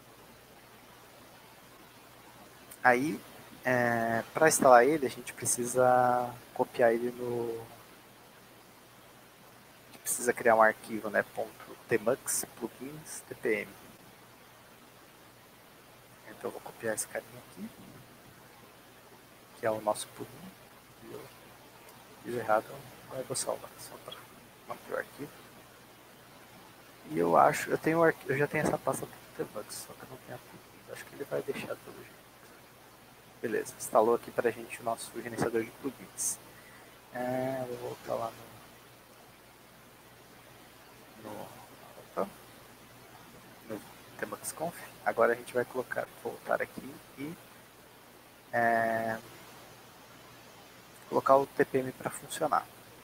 Aí, é, para instalar ele, a gente precisa copiar ele no... A gente precisa criar um arquivo, né, .tmux plugins tpm. Então eu vou copiar esse carinha aqui, que é o nosso plugin. Eu fiz errado, mas eu vou salvar, só para manter o arquivo. E eu acho, eu, tenho, eu já tenho essa pasta do Tmux, só que eu não tenho a plugins. Acho que ele vai deixar todo jeito. Beleza, instalou aqui pra gente o nosso gerenciador de plugins. É, vou voltar lá no, no, opa, no Tmux Conf. Agora a gente vai colocar, voltar aqui e é, colocar o T P M para funcionar.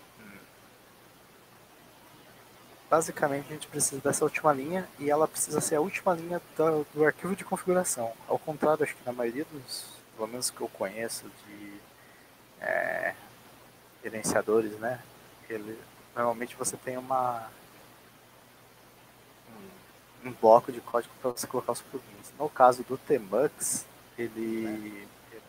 Basicamente a gente precisa dessa última linha e ela precisa ser a última linha do, do arquivo de configuração. Ao contrário, acho que na maioria dos, pelo menos que eu conheço, de é, gerenciadores, né? Ele, normalmente você tem uma um, um bloco de código para você colocar os plugins. No caso do Tmux, ele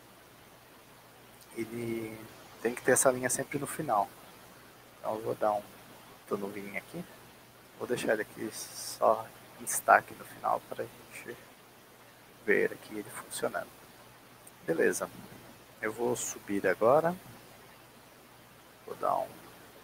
ele tem que ter essa linha sempre no final. Então eu vou dar um tô no Vim aqui. Vou deixar ele aqui só em destaque no final para a gente ver aqui ele funcionando. Beleza. Eu vou subir agora. Vou dar um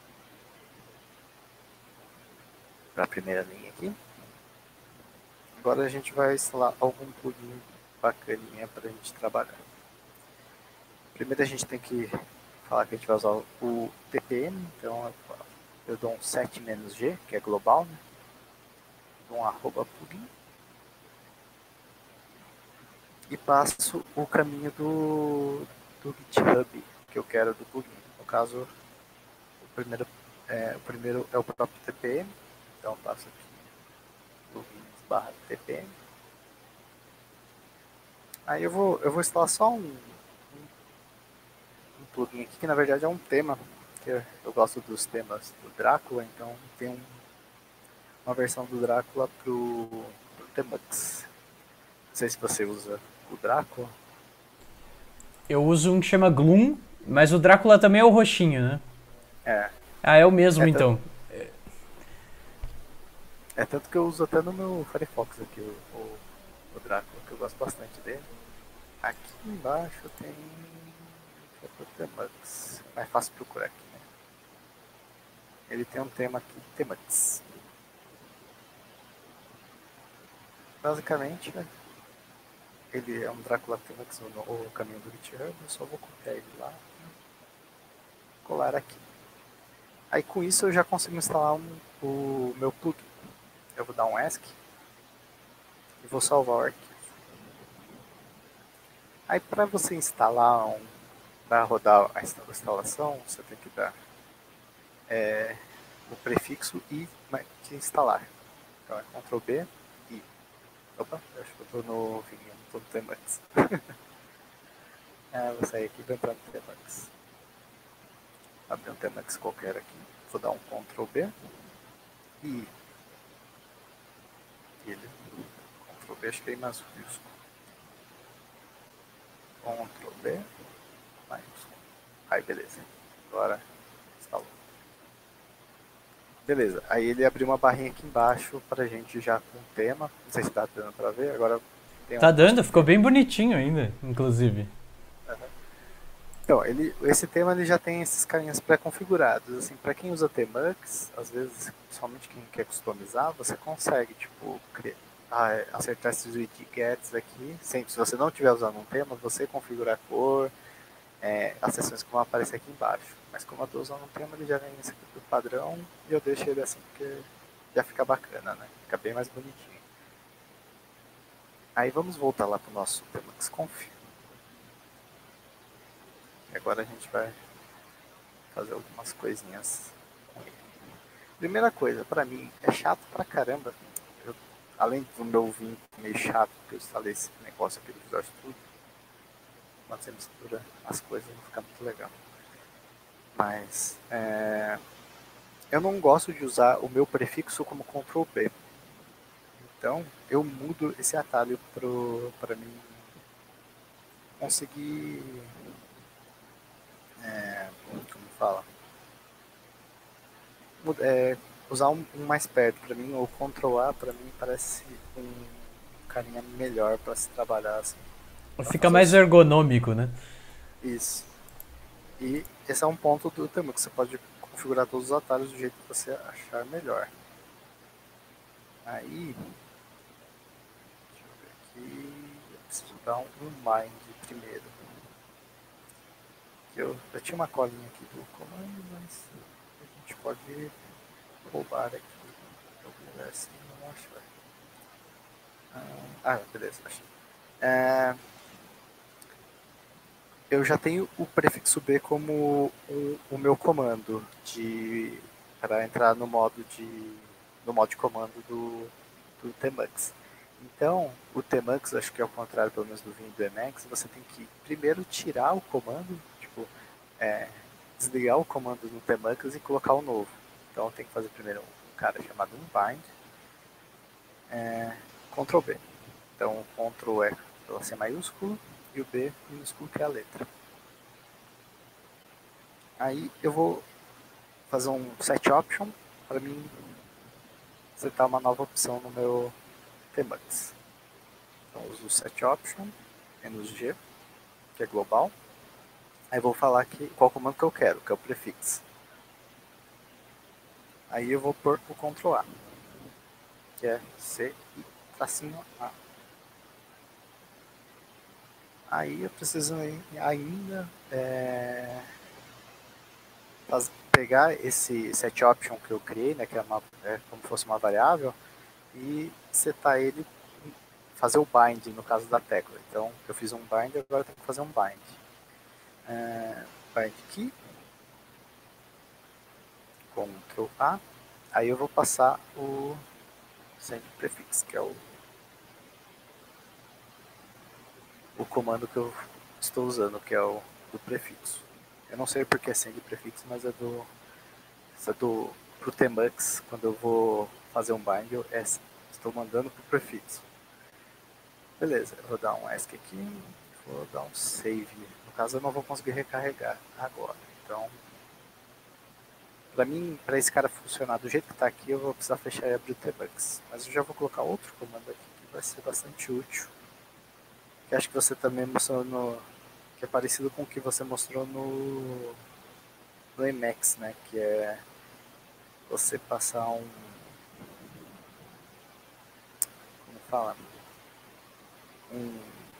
para a primeira linha aqui. Agora a gente vai instalar algum plugin bacaninha para a gente trabalhar. Primeiro a gente tem que falar que a gente vai usar o T P M, então eu dou um set menos G, que é global, né? Dou um arroba plugin. E passo o caminho do, do GitHub que eu quero do plugin. No caso, o primeiro é o, primeiro é o próprio T P M. Então eu passo aqui plugins barra T P M. Aí eu vou, eu vou instalar só um, um, um plugin aqui, que na verdade é um tema. Eu gosto dos temas do Drácula, então tem um, uma versão do Drácula pro, pro Tmux. Não sei se você usa o Drácula. Eu uso um que chama Gloom, mas o Drácula também é o roxinho, né? É. Ah, é o mesmo é então. Tanto, é tanto que eu uso até no meu Firefox aqui, o, o, o Drácula, que eu gosto bastante dele. Aqui embaixo tem o Tmux. É mais fácil procurar aqui. Ele tem um tema aqui, Tmux. Basicamente, né, ele é um Drácula Tmux no, no caminho do GitHub. Eu só vou copiar ele lá e colar aqui. Aí com isso eu já consigo instalar um, o meu plugin. Eu vou dar um ESC e vou salvar o arquivo. Aí para você instalar um, para rodar a instalação, você tem que dar É, o prefixo i de instalar. Então é control B e. Opa, eu acho que eu estou no Vim, não estou no Tmux. é, vou sair aqui e vou entrar no Tmux. Abrir um Tmux qualquer aqui. Vou dar um control B e ele. control B, acho que é maiúsculo. control B maiúsculo. Aí beleza. Agora instalou. Beleza, aí ele abriu uma barrinha aqui embaixo pra gente já com o tema. Não sei se tá dando pra ver, agora tem Tá um... dando, ficou bem bonitinho ainda, inclusive. Uhum. Então, ele, esse tema ele já tem esses carinhas pré-configurados. Assim, para quem usa Tmux, às vezes, somente quem quer customizar, você consegue, tipo, criar, ah, acertar esses widgets aqui. Sempre, se você não estiver usando um tema, você configura a cor, é, as seções que vão aparecer aqui embaixo. Mas como eu estou usando um tema, ele já vem esse aqui do padrão e eu deixo ele assim porque já fica bacana, né? Fica bem mais bonitinho. Aí vamos voltar lá para o nosso Tmux Conf. Agora a gente vai fazer algumas coisinhas com ele. Primeira coisa, pra mim, é chato pra caramba. Eu, além do meu vim meio chato, que eu instalei esse negócio aqui do Visual Studio, quando você mistura as coisas não fica muito legal. Mas é, eu não gosto de usar o meu prefixo como control B. Então eu mudo esse atalho para mim conseguir. É, como fala? É, usar um, um mais perto para mim, ou control A para mim parece um carinha melhor para se trabalhar assim. Fica mais ergonômico, né? Isso. E esse é um ponto do tema, que você pode configurar todos os atalhos do jeito que você achar melhor. Aí, deixa eu ver aqui, eu preciso dar um bind primeiro. Eu, eu tinha uma colinha aqui do comando, mas a gente pode roubar aqui. Eu vou assim, não acho. Ah, beleza, achei. É, eu já tenho o prefixo B como o, o meu comando de para entrar no modo de no modo de comando do, do Tmux. Então, o Tmux, acho que é o contrário pelo menos do Vim e do Emacs, você tem que primeiro tirar o comando, tipo, é, desligar o comando no Tmux e colocar o novo. Então tem que fazer primeiro um cara chamado unbind, é, control B. Então o Ctrl é pela C maiúsculo e o B minúsculo, que é a letra. Aí eu vou fazer um set option para mim setar uma nova opção no meu Tmux. Então eu uso o set option, menos G, que é global. Aí vou falar aqui qual comando que eu quero, que é o prefix. Aí eu vou pôr o Ctrl A, que é C e tracinho A. Aí eu preciso ainda é, faz, pegar esse set option que eu criei, né, que é, uma, é como se fosse uma variável, e setar ele, fazer o bind no caso da tecla. Então eu fiz um bind, agora eu tenho que fazer um bind. É, bind key, Ctrl A, aí eu vou passar o send prefix, que é o, o comando que eu estou usando, que é o do prefixo. Eu não sei porque é send prefixo, mas é do, é do pro Tmux, quando eu vou fazer um bind, eu é, estou mandando pro prefixo. Beleza, eu vou dar um ESC aqui, vou dar um save. No caso eu não vou conseguir recarregar agora, então para mim, para esse cara funcionar do jeito que está aqui, eu vou precisar fechar e abrir o Tmux. Mas eu já vou colocar outro comando aqui que vai ser bastante útil. Que acho que você também mostrou no, que é parecido com o que você mostrou no no Emacs, né? Que é você passar um, como fala, um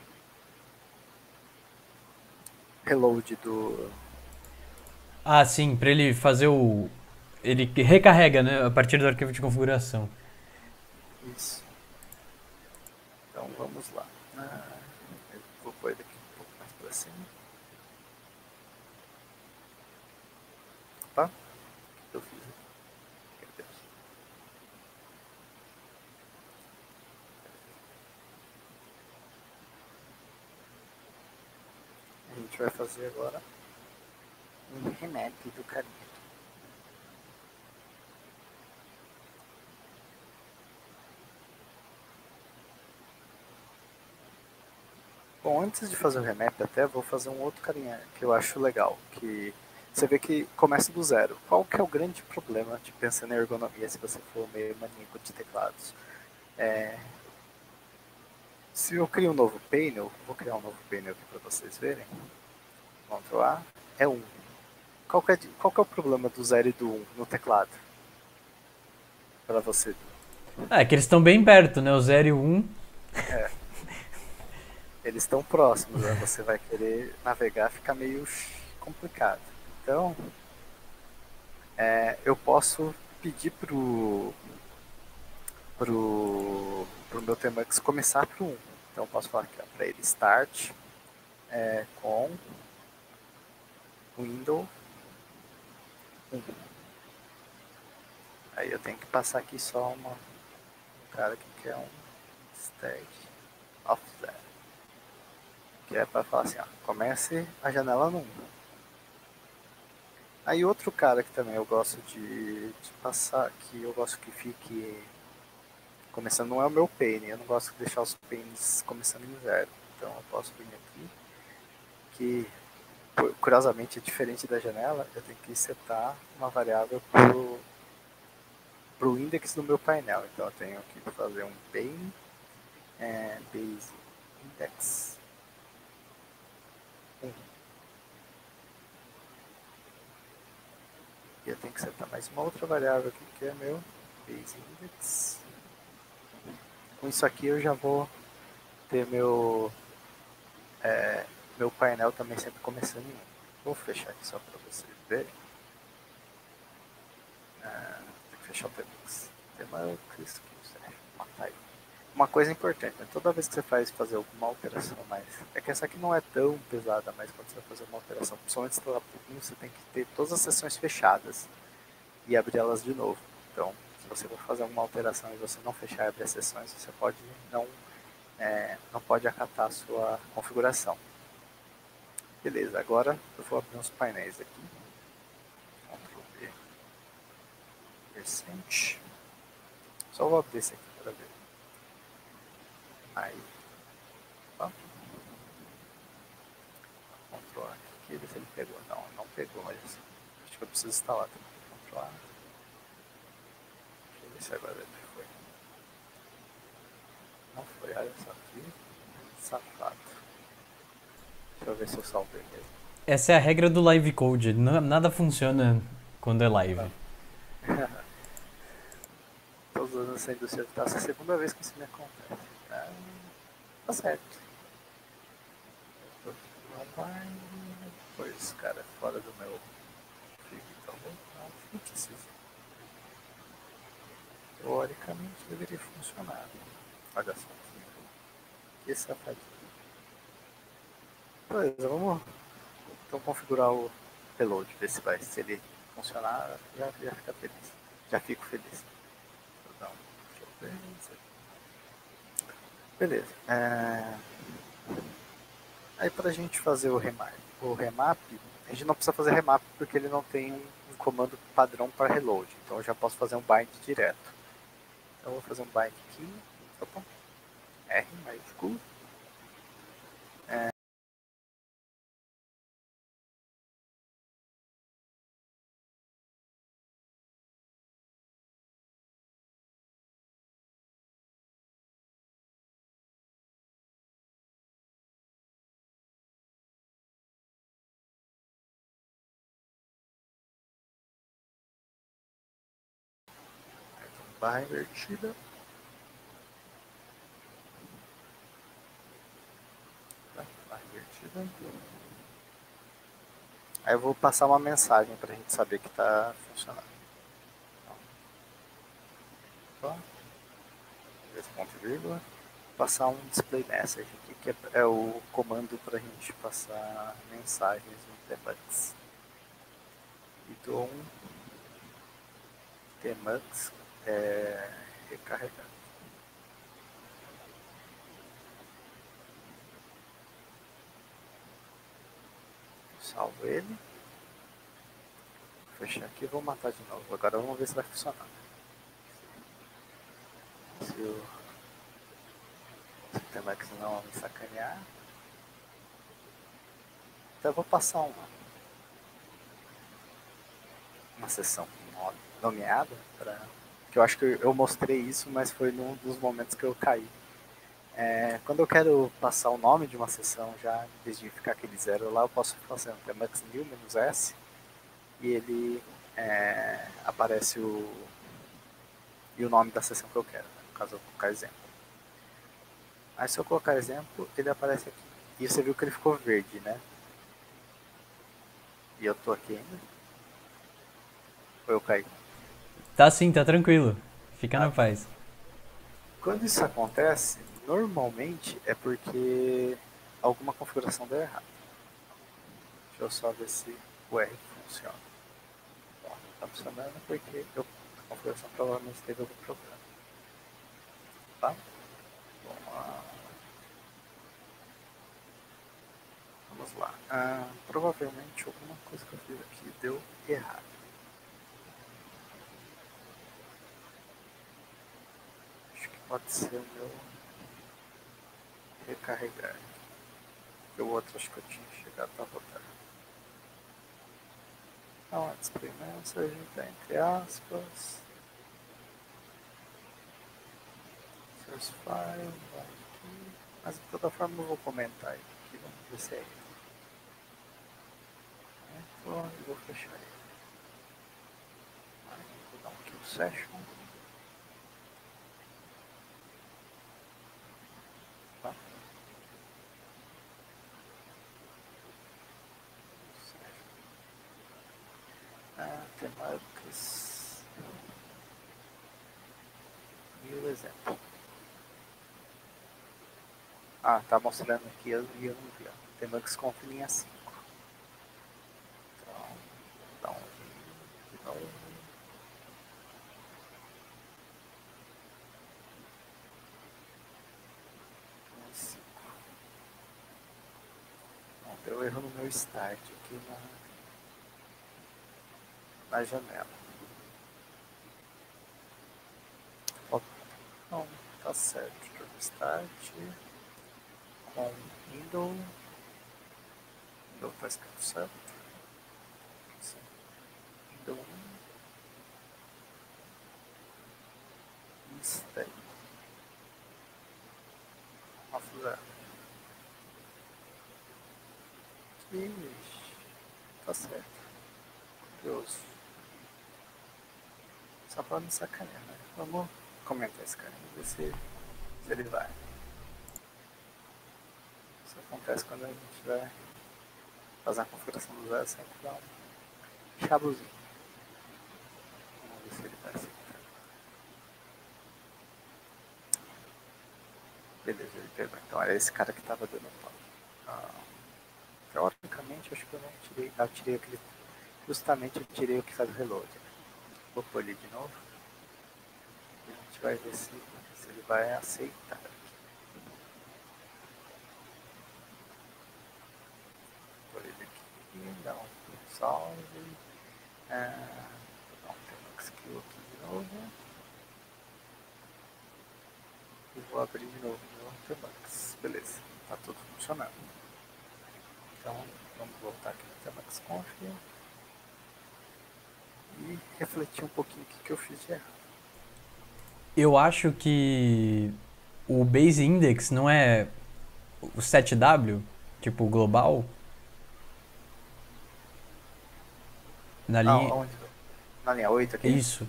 reload do. Ah, sim, pra ele fazer o. Ele recarrega, né? A partir do arquivo de configuração. Isso. Então vamos lá. Ah, eu vou pôr ele aqui um pouco mais para cima. Opa, o que eu fiz aqui? Meu Deus. A gente vai fazer agora um remap do carinha. Bom, antes de fazer o remap até, vou fazer um outro carinha que eu acho legal, que você vê que começa do zero. Qual que é o grande problema de pensar na ergonomia se você for meio maníaco de teclados? É, se eu crio um novo painel, vou criar um novo painel aqui para vocês verem. Ctrl A é um. Qual que é, qual que é o problema do zero e do um no teclado? Para você. É, que eles estão bem perto, né? O zero e o um. É. Eles estão próximos, né? Você vai querer navegar, fica meio complicado. Então, é, eu posso pedir pro, pro, pro meu Tmux começar pro um. Então, eu posso falar aqui para ele start é, com window um. Aí eu tenho que passar aqui só uma, um cara que quer um stack of zero. Que é para falar assim, ó, comece a janela no um. Aí outro cara que também eu gosto de, de passar, que eu gosto que fique começando, não é o meu pane, eu não gosto de deixar os panes começando em zero. Então eu posso vir aqui, que curiosamente é diferente da janela, eu tenho que setar uma variável pro, pro index do meu painel. Então eu tenho que fazer um pane é, base index um. E eu tenho que setar mais uma outra variável aqui, que é meu base index. Com isso aqui eu já vou ter meu, é, meu painel também sempre começando em um. Vou fechar aqui só para você ver. Ah, tem que fechar o Tmux. Tmux, matar aí. Uma coisa importante, né? Toda vez que você faz fazer alguma alteração, mas é que essa aqui não é tão pesada, mas quando você vai fazer uma alteração, principalmente instalar plugin, você tem que ter todas as sessões fechadas e abrir elas de novo. Então, se você for fazer alguma alteração e você não fechar e abrir as sessões, você pode não, é, não pode acatar a sua configuração. Beleza, agora eu vou abrir uns painéis aqui. Ctrl V. Recente. Só vou abrir esse aqui para ver. Aí. Ó. Ctrl A aqui, ver se ele pegou. Não, não pegou, mas acho que eu preciso instalar também. Ctrl A. Deixa eu ver se agora ele foi. Não foi, olha só aqui. Safado. Deixa eu ver se eu salvei mesmo. Essa é a regra do live code. N- nada funciona quando é live. Estou usando essa indústria de taça, é a segunda vez que isso me acontece. Ah, tá certo. Online, pois, cara, fora do meu feed, então não, não precisa. Teoricamente deveria funcionar. Olha só que safadinho. Beleza, vamos então configurar o reload, ver se vai, se ele funcionar, já, já fica feliz. Já fico feliz. Então, deixa eu ver isso aqui. Beleza. É... Aí pra gente fazer o remap, o remap, a gente não precisa fazer remap porque ele não tem um, um comando padrão para reload. Então eu já posso fazer um bind direto. Então eu vou fazer um bind aqui. Opa. R maiúsculo. É, barra invertida. Barra invertida. Aí eu vou passar uma mensagem para a gente saber que está funcionando. Então, esse ponto e vírgula. Passar um display message aqui, que é, é o comando para a gente passar mensagens no Tmux. E dou um Tmux é, recarregado. Salvo ele. Vou fechar aqui e vou matar de novo. Agora vamos ver se vai funcionar. Se o, se o Tmux não me sacanear. Então eu vou passar uma, uma sessão nomeada, pra, que eu acho que eu mostrei isso, mas foi num dos momentos que eu caí. É, quando eu quero passar o nome de uma sessão já, em vez de ficar aquele zero lá, eu posso fazer um Tmux new menos S e ele é, aparece o, e o nome da sessão que eu quero, né? No caso eu vou colocar exemplo. Aí se eu colocar exemplo, ele aparece aqui. E você viu que ele ficou verde, né? E eu tô aqui ainda. Ou eu caí? Tá sim, tá tranquilo. Fica na Ah, paz. quando isso acontece, normalmente é porque alguma configuração deu errado. Deixa eu só ver se o R funciona. Bom, não tá funcionando porque eu, a configuração provavelmente teve algum problema. Tá? Vamos lá. Vamos lá. Ah, provavelmente alguma coisa que eu fiz aqui deu errado. Acho que pode ser o meu recarregar. Porque o outro acho que eu tinha chegado a rodar. Então, a display message está entre aspas. Source file, vai aqui. Mas de toda forma eu vou comentar aqui. Vamos ver se é ele. Então, eu vou fechar ele. Aí, vou dar um kill session. Tá? Ah, tem marcas. E o exemplo. Ah, tá mostrando aqui e eu não vi. Tem Mux Conf linha cinco. Então, dá um de novo. cinco. Bom, deu erro no meu start aqui na, na janela. Não, tá certo. Start com Windows. Windows tá escrito certo. Sim. Windows um. Stay. Off zero. Ixi, tá certo. Curioso. Só pra me sacanear, né? Vamos comentar esse cara, ver se, se ele vai. Isso acontece quando a gente vai fazer a configuração do zero, sempre dá um chabuzinho. Vamos ver se ele vai aceitar. Beleza, ele pegou. Então era esse cara que tava dando pau. Ah, teoricamente, acho que eu não tirei. Eu tirei aquele. Justamente eu tirei o que faz o reload. Vou pôr ele de novo. E a gente vai ver se, se ele vai aceitar. Vou pôr ele aqui. Dá um salve. Ah, vou dar um Tmux kill aqui de novo. E vou abrir de novo no Tmux. Beleza, tá tudo funcionando. Então vamos voltar aqui no Tmux Conf e refletir um pouquinho o que, que eu fiz de errado. Eu acho que o base index não é o sete W, tipo global, na Ah, linha. onde? Na linha oito aqui? Isso.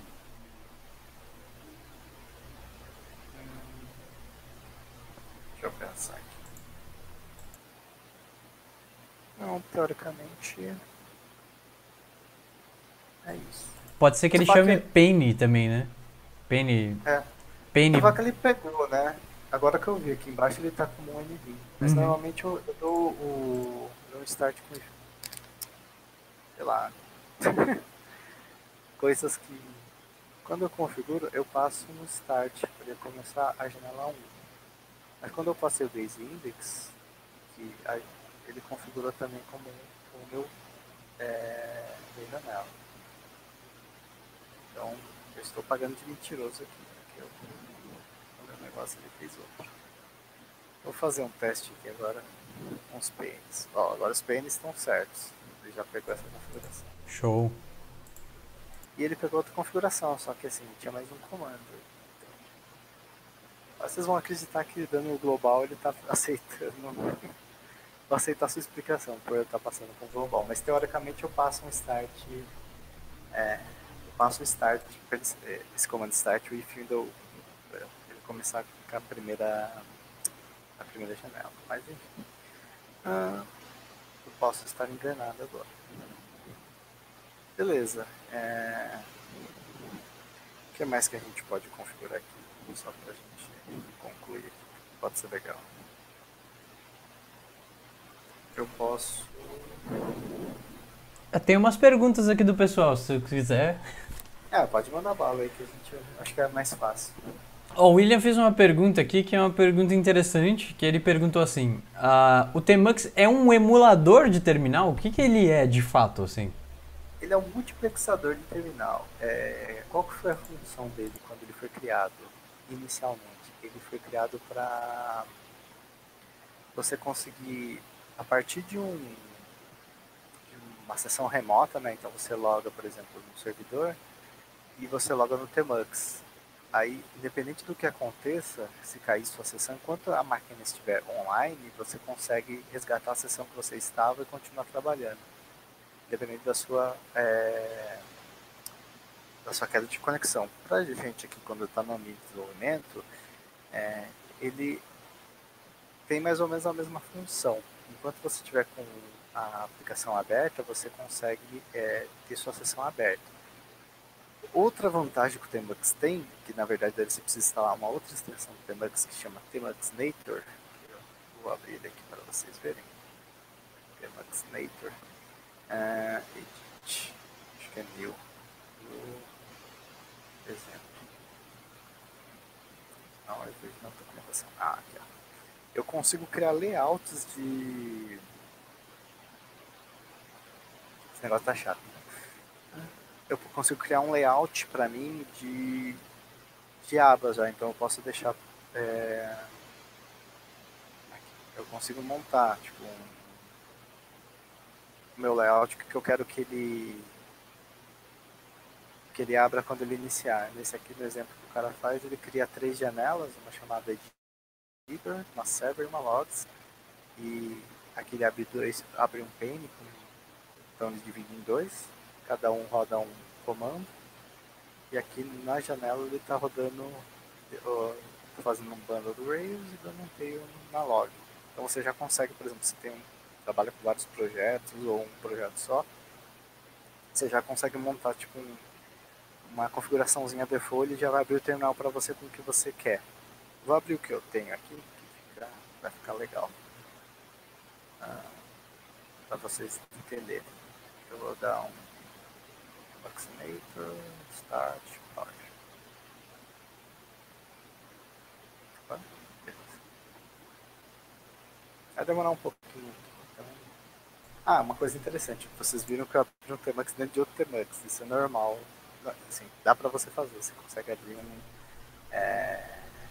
Hum, deixa eu pensar aqui. Não, teoricamente é isso. Pode ser que ele Só chame que- Penny também, né? Penny. É, Penny. só que ele pegou, né? Agora que eu vi aqui embaixo ele tá como um N V. Mas Uhum. normalmente eu, eu dou o meu start com, sei lá, coisas que quando eu configuro eu passo no start para ele começar a janela um. Mas quando eu passei o base index, que a, ele configurou também como o meu é, bem janela. Então eu estou pagando de mentiroso aqui, porque eu, o meu negócio ele fez outro. Vou fazer um teste aqui agora com os P Ns. Ó, agora os P Ns estão certos. Ele já pegou essa configuração. Show. E ele pegou outra configuração, só que assim, tinha mais um comando. Vocês vão acreditar que dando o global ele tá aceitando. Vou aceitar a sua explicação por eu estar passando com o global. Mas teoricamente eu passo um start. É, eu passo um start, esse comando start with window. Ele começar com a primeira. A primeira janela. Mas enfim. Ah, eu posso estar enganado agora. Beleza. É... O que mais que a gente pode configurar aqui? Só pra gente concluir aqui. Pode ser legal. Eu posso. Tem umas perguntas aqui do pessoal, se você quiser. É, pode mandar bala aí que a gente acho que é mais fácil. O William fez uma pergunta aqui que é uma pergunta interessante, que ele perguntou assim, uh, o Tmux é um emulador de terminal? O que, que ele é de fato, assim? Ele é um multiplexador de terminal. É, qual que foi a função dele quando ele foi criado? Inicialmente, ele foi criado para você conseguir, a partir de, um, de uma sessão remota, né? Então você loga, por exemplo, no servidor e você loga no Tmux. Aí, independente do que aconteça, se cair sua sessão, enquanto a máquina estiver online, você consegue resgatar a sessão que você estava e continuar trabalhando. Independente da sua, é, da sua queda de conexão. Para a gente aqui, quando está no ambiente de desenvolvimento, é, ele tem mais ou menos a mesma função. Enquanto você estiver com a aplicação aberta, você consegue é, ter sua sessão aberta. Outra vantagem que o Tmux tem, que na verdade você precisa instalar uma outra extensão do Tmux que chama Tmuxnator. Eu vou abrir ele aqui para vocês verem. Tmuxnator. Uh, edit. Acho que é new. New. Exemplo. Não, eu vejo na documentação. Ah, aqui, ó. Eu consigo criar layouts de. Esse negócio tá chato. Eu consigo criar um layout para mim de, de abas já, então eu posso deixar, é, eu consigo montar tipo um, o meu layout que eu quero que ele que ele abra quando ele iniciar. Nesse aqui, no exemplo que o cara faz, ele cria três janelas, uma chamada editor, uma server e uma logs, e aqui ele abre dois, abre um pane, então ele divide em dois. Cada um roda um comando. E aqui na janela ele está rodando, uh, fazendo um bundle do Rails e dando um tail na log. Então você já consegue, por exemplo, se tem um, trabalha com vários projetos ou um projeto só, você já consegue montar tipo um, uma configuraçãozinha default e já vai abrir o terminal para você com o que você quer. Vou abrir o que eu tenho aqui, que fica, vai ficar legal. Uh, para vocês entenderem. Eu vou dar um Vaccinator, Start, Power. Opa, vai demorar um pouquinho. Então... Ah, uma coisa interessante. Vocês viram que eu abri um Tmux dentro de outro Tmux. Isso é normal. Assim, dá pra você fazer. Você consegue abrir um... É...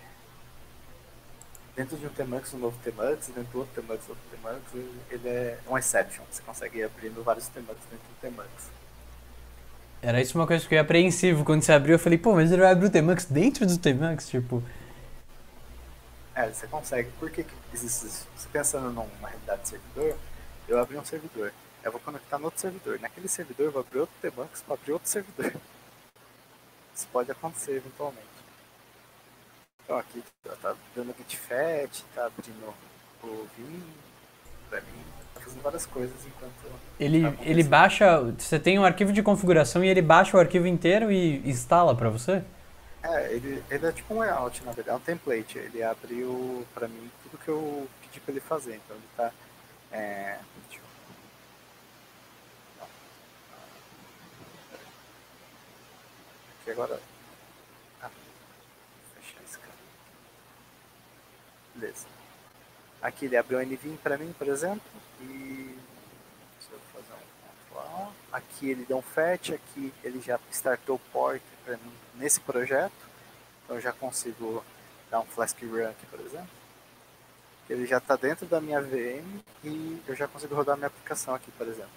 Dentro de um Tmux, um novo Tmux, dentro do outro Tmux, outro Tmux. Ele é um exception. Você consegue ir abrindo vários Tmux dentro do Tmux. Era isso uma coisa que eu fiquei apreensivo quando você abriu. Eu falei, pô, mas ele vai abrir o Tmux dentro do Tmux, tipo... É, você consegue. Por que que existe isso? Você pensando numa realidade de servidor, eu abri um servidor. Eu vou conectar no outro servidor. Naquele servidor eu vou abrir outro Tmux para abrir outro servidor. Isso pode acontecer eventualmente. Então aqui tá dando git fetch, tá abrindo o vim pra mim. Fazendo várias coisas enquanto... Ele, tá ele baixa... Você tem um arquivo de configuração e ele baixa o arquivo inteiro e instala pra você? É, ele, ele é tipo um layout, na verdade, é um template. Ele abriu pra mim tudo que eu pedi pra ele fazer. Então ele tá... É, deixa eu... Não. Aqui agora... Ah, vou fechar esse cara. Beleza. Aqui ele abriu o N V I M pra mim, por exemplo, e deixa eu fazer um ponto lá. Aqui ele deu um fetch, aqui ele já startou o port pra mim nesse projeto, então eu já consigo dar um Flask Run aqui, por exemplo. Ele já está dentro da minha V M e eu já consigo rodar minha aplicação aqui, por exemplo.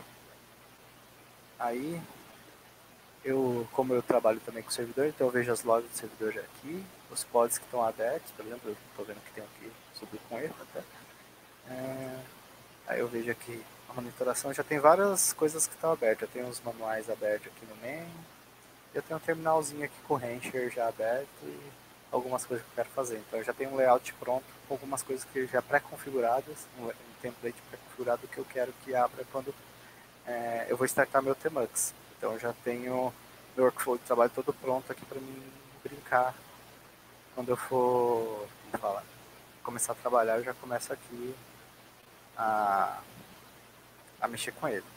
Aí, eu, como eu trabalho também com o servidor, então eu vejo as logs do servidor já aqui, os pods que estão abertos, por exemplo, eu estou vendo que tem aqui, subiu com erro até. É, aí eu vejo aqui a monitoração, já tem várias coisas que estão abertas. Eu tenho os manuais abertos aqui no main, eu tenho um terminalzinho aqui com o Rancher já aberto e algumas coisas que eu quero fazer. Então eu já tenho um layout pronto com algumas coisas que já pré-configuradas, um template pré-configurado que eu quero que abra quando é, eu vou startar meu Tmux. Então eu já tenho meu workflow de trabalho todo pronto aqui para mim brincar. Quando eu for falar, começar a trabalhar, eu já começo aqui a, a mexer com ele.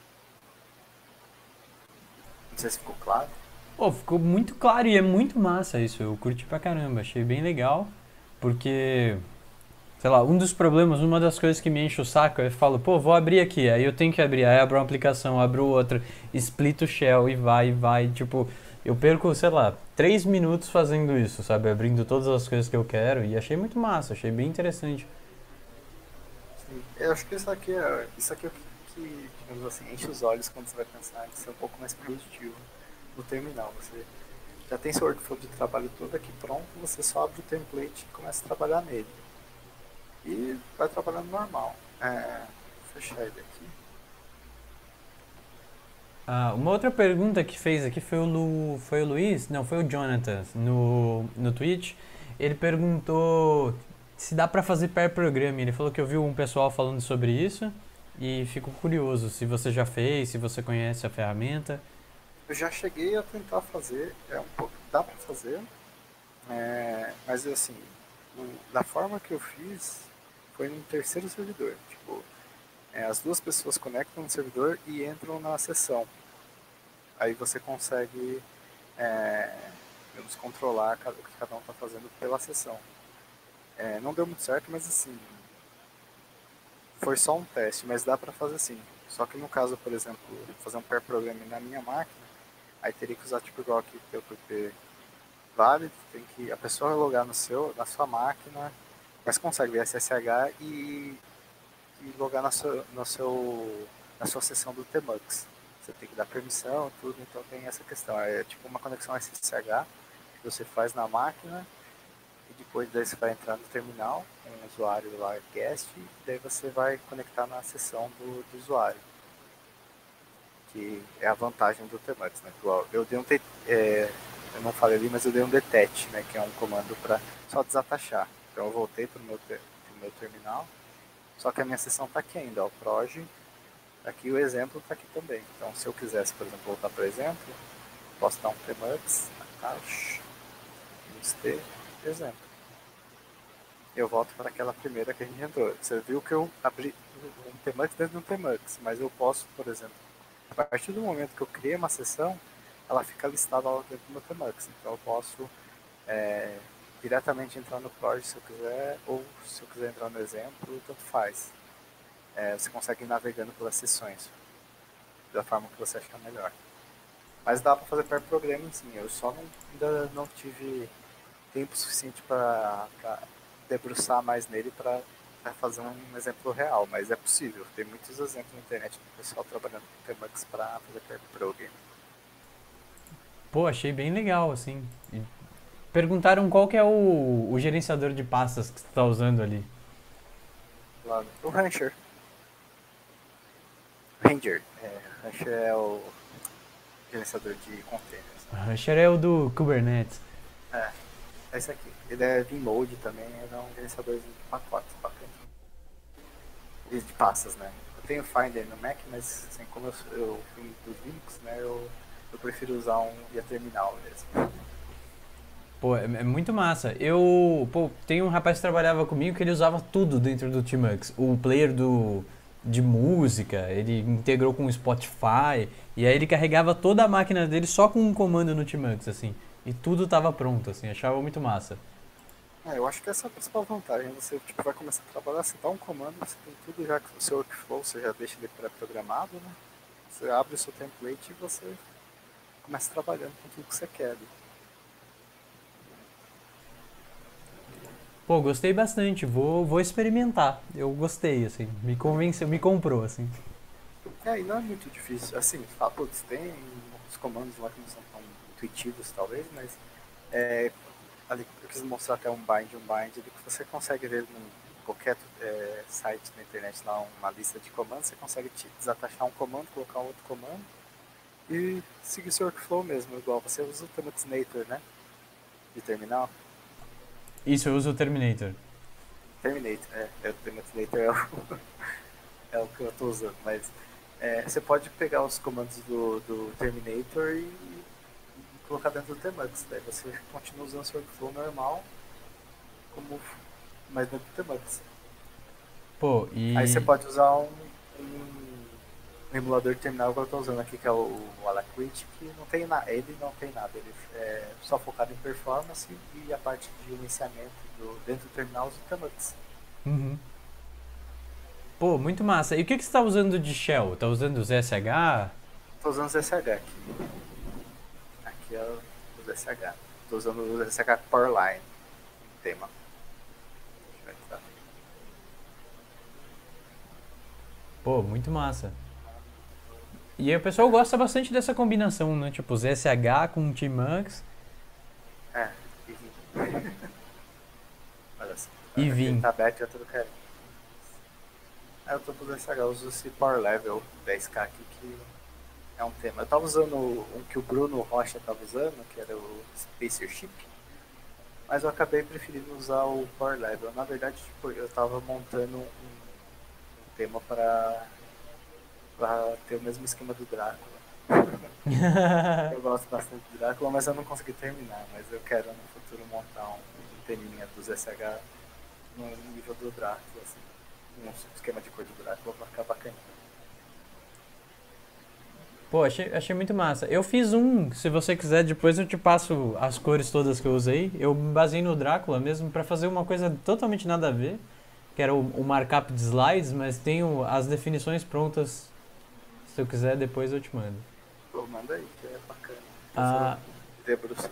Não sei se ficou claro. Pô, ficou muito claro e é muito massa isso. Eu curti pra caramba, achei bem legal. Porque, sei lá, um dos problemas, uma das coisas que me enche o saco, eu falo, pô, vou abrir aqui, aí eu tenho que abrir, aí abro uma aplicação, abro outra, splito o shell e vai, e vai, tipo, eu perco, sei lá, três minutos fazendo isso, sabe, abrindo todas as coisas que eu quero e achei muito massa, achei bem interessante. Sim. Eu acho que isso aqui é, isso aqui é o que, que, digamos assim, enche os olhos quando você vai pensar em ser um pouco mais produtivo no terminal. Você já tem seu workflow de trabalho todo aqui pronto, você só abre o template e começa a trabalhar nele. E vai trabalhando normal. É, vou fechar ele aqui. Ah, uma outra pergunta que fez aqui foi o, Lu, foi o Luiz, não, foi o Jonathan, no, no Twitch. Ele perguntou se dá pra fazer pair programming. Ele falou que ouviu um pessoal falando sobre isso e ficou curioso se você já fez, se você conhece a ferramenta. Eu já cheguei a tentar fazer, é um pouco, dá pra fazer, é, mas assim, o, da forma que eu fiz, foi num terceiro servidor. Tipo, é, as duas pessoas conectam no servidor e entram na sessão. Aí você consegue é, vamos controlar o que cada um está fazendo pela sessão. É, não deu muito certo, mas assim, foi só um teste, mas dá para fazer sim. Só que no caso, por exemplo, fazer um pair programming na minha máquina, aí teria que usar tipo igual aqui T P P válido, tem que a pessoa logar no seu, na sua máquina, mas consegue ver S S H e, e logar na sua, no seu, na sua sessão do Tmux. Você tem que dar permissão, tudo, então tem essa questão. É tipo uma conexão S S H que você faz na máquina e depois daí você vai entrar no terminal com o usuário lá, guest, e daí você vai conectar na sessão do, do usuário. Que é a vantagem do Tmux, né? Eu dei um te, é, eu não falei ali, mas eu dei um detach, né? Que é um comando para só desatachar. Então eu voltei para o meu, meu terminal, só que a minha sessão está aqui ainda, ó, proj, aqui o exemplo está aqui também. Então se eu quisesse, por exemplo, voltar para o exemplo, posso dar um Tmux, attach, t exemplo. Eu volto para aquela primeira que a gente entrou. Você viu que eu abri um Tmux dentro de um Tmux, mas eu posso, por exemplo, a partir do momento que eu criei uma sessão, ela fica listada lá dentro do meu Tmux. Então eu posso é, diretamente entrar no project se eu quiser, ou se eu quiser entrar no exemplo, tanto faz. É, você consegue ir navegando pelas sessões da forma que você achar melhor. Mas dá para fazer pair programming sim. Eu só não, ainda não tive tempo suficiente para debruçar mais nele para fazer um exemplo real, mas é possível. Tem muitos exemplos na internet do pessoal trabalhando com Tmux para fazer pair programming. Pô, achei bem legal, assim. E perguntaram qual que é o, o gerenciador de pastas que você está usando ali. Lá, o Rancher. Ranger. É, Rancher é o gerenciador de containers. O Rancher é o do Kubernetes. É, é esse aqui. Ele é vmode também, ele é um gerenciador de pacotes bacana. E de pastas, né? Eu tenho Finder no Mac, mas assim, como eu, eu fui dos Linux, né, eu, eu prefiro usar um via terminal mesmo. Pô, é, é muito massa. Eu, pô, tem um rapaz que trabalhava comigo que ele usava tudo dentro do Tmux. O player do, de música, ele integrou com o Spotify, e aí ele carregava toda a máquina dele só com um comando no Tmux, assim. E tudo tava pronto, assim, achava muito massa. É, eu acho que essa é a principal vantagem. Você tipo, vai começar a trabalhar, você dá um comando, você tem tudo já, o seu workflow, você já deixa ele pré-programado, né? Você abre o seu template e você começa trabalhando com tudo que você quer ali. Pô, gostei bastante, vou, vou experimentar. Eu gostei, assim, me convenceu, me comprou, assim. É, e não é muito difícil. Assim, fala, putz, tem os comandos lá que não são tão intuitivos, talvez, mas é, ali eu quis mostrar até um bind, um bind ali que você consegue ver em qualquer é, site na internet lá, uma lista de comandos, você consegue te desatachar um comando, colocar um outro comando e seguir o seu workflow mesmo, igual você usa o Terminator, né? De terminal. Isso, eu uso o Terminator. Terminator, é, é o Terminator é o, é o que eu tô usando, mas é, você pode pegar os comandos do, do Terminator e, e colocar dentro do Tmux, daí você continua usando o seu workflow normal, como, mas dentro do Tmux. Pô, e... Aí você pode usar um, um, um emulador de terminal que eu estou usando aqui, que é o, o Alacrity, que não tem nada, ele não tem nada, ele é só focado em performance e a parte de iniciamento do, dentro do terminal usa o Tmux. Uhum. Pô, muito massa. E o que, que você tá usando de shell? Tá usando o Z S H? Estou usando o Z S H aqui. Aqui é o Z S H. Estou usando o Z S H Powerline, tema. Deixa eu entrar. Pô, muito massa. E aí o pessoal gosta bastante dessa combinação, né? Tipo, Z S H com Tmux. É, e Vim. Olha só. E Vim. Tá aberto e eu tô do carinho. Aí eu tô com o Z S H, eu uso esse Power Level dez K aqui que é um tema. Eu tava usando um que o Bruno Rocha tava usando, que era o Spacership, mas eu acabei preferindo usar o Power Level. Na verdade, tipo, eu tava montando um, um tema para pra ter o mesmo esquema do Drácula. Eu gosto bastante do Drácula, mas eu não consegui terminar. Mas eu quero no futuro montar um, um teminha do Z S H no nível do Drácula, assim. Um esquema de cor do Drácula pra ficar bacana. Pô, achei, achei muito massa. Eu fiz um, se você quiser, depois eu te passo as cores todas que eu usei. Eu me baseei no Drácula mesmo pra fazer uma coisa totalmente nada a ver, que era o, o markup de slides, mas tenho as definições prontas. Se eu quiser, depois eu te mando. Pô, manda aí, que é bacana. Ah, Debruço.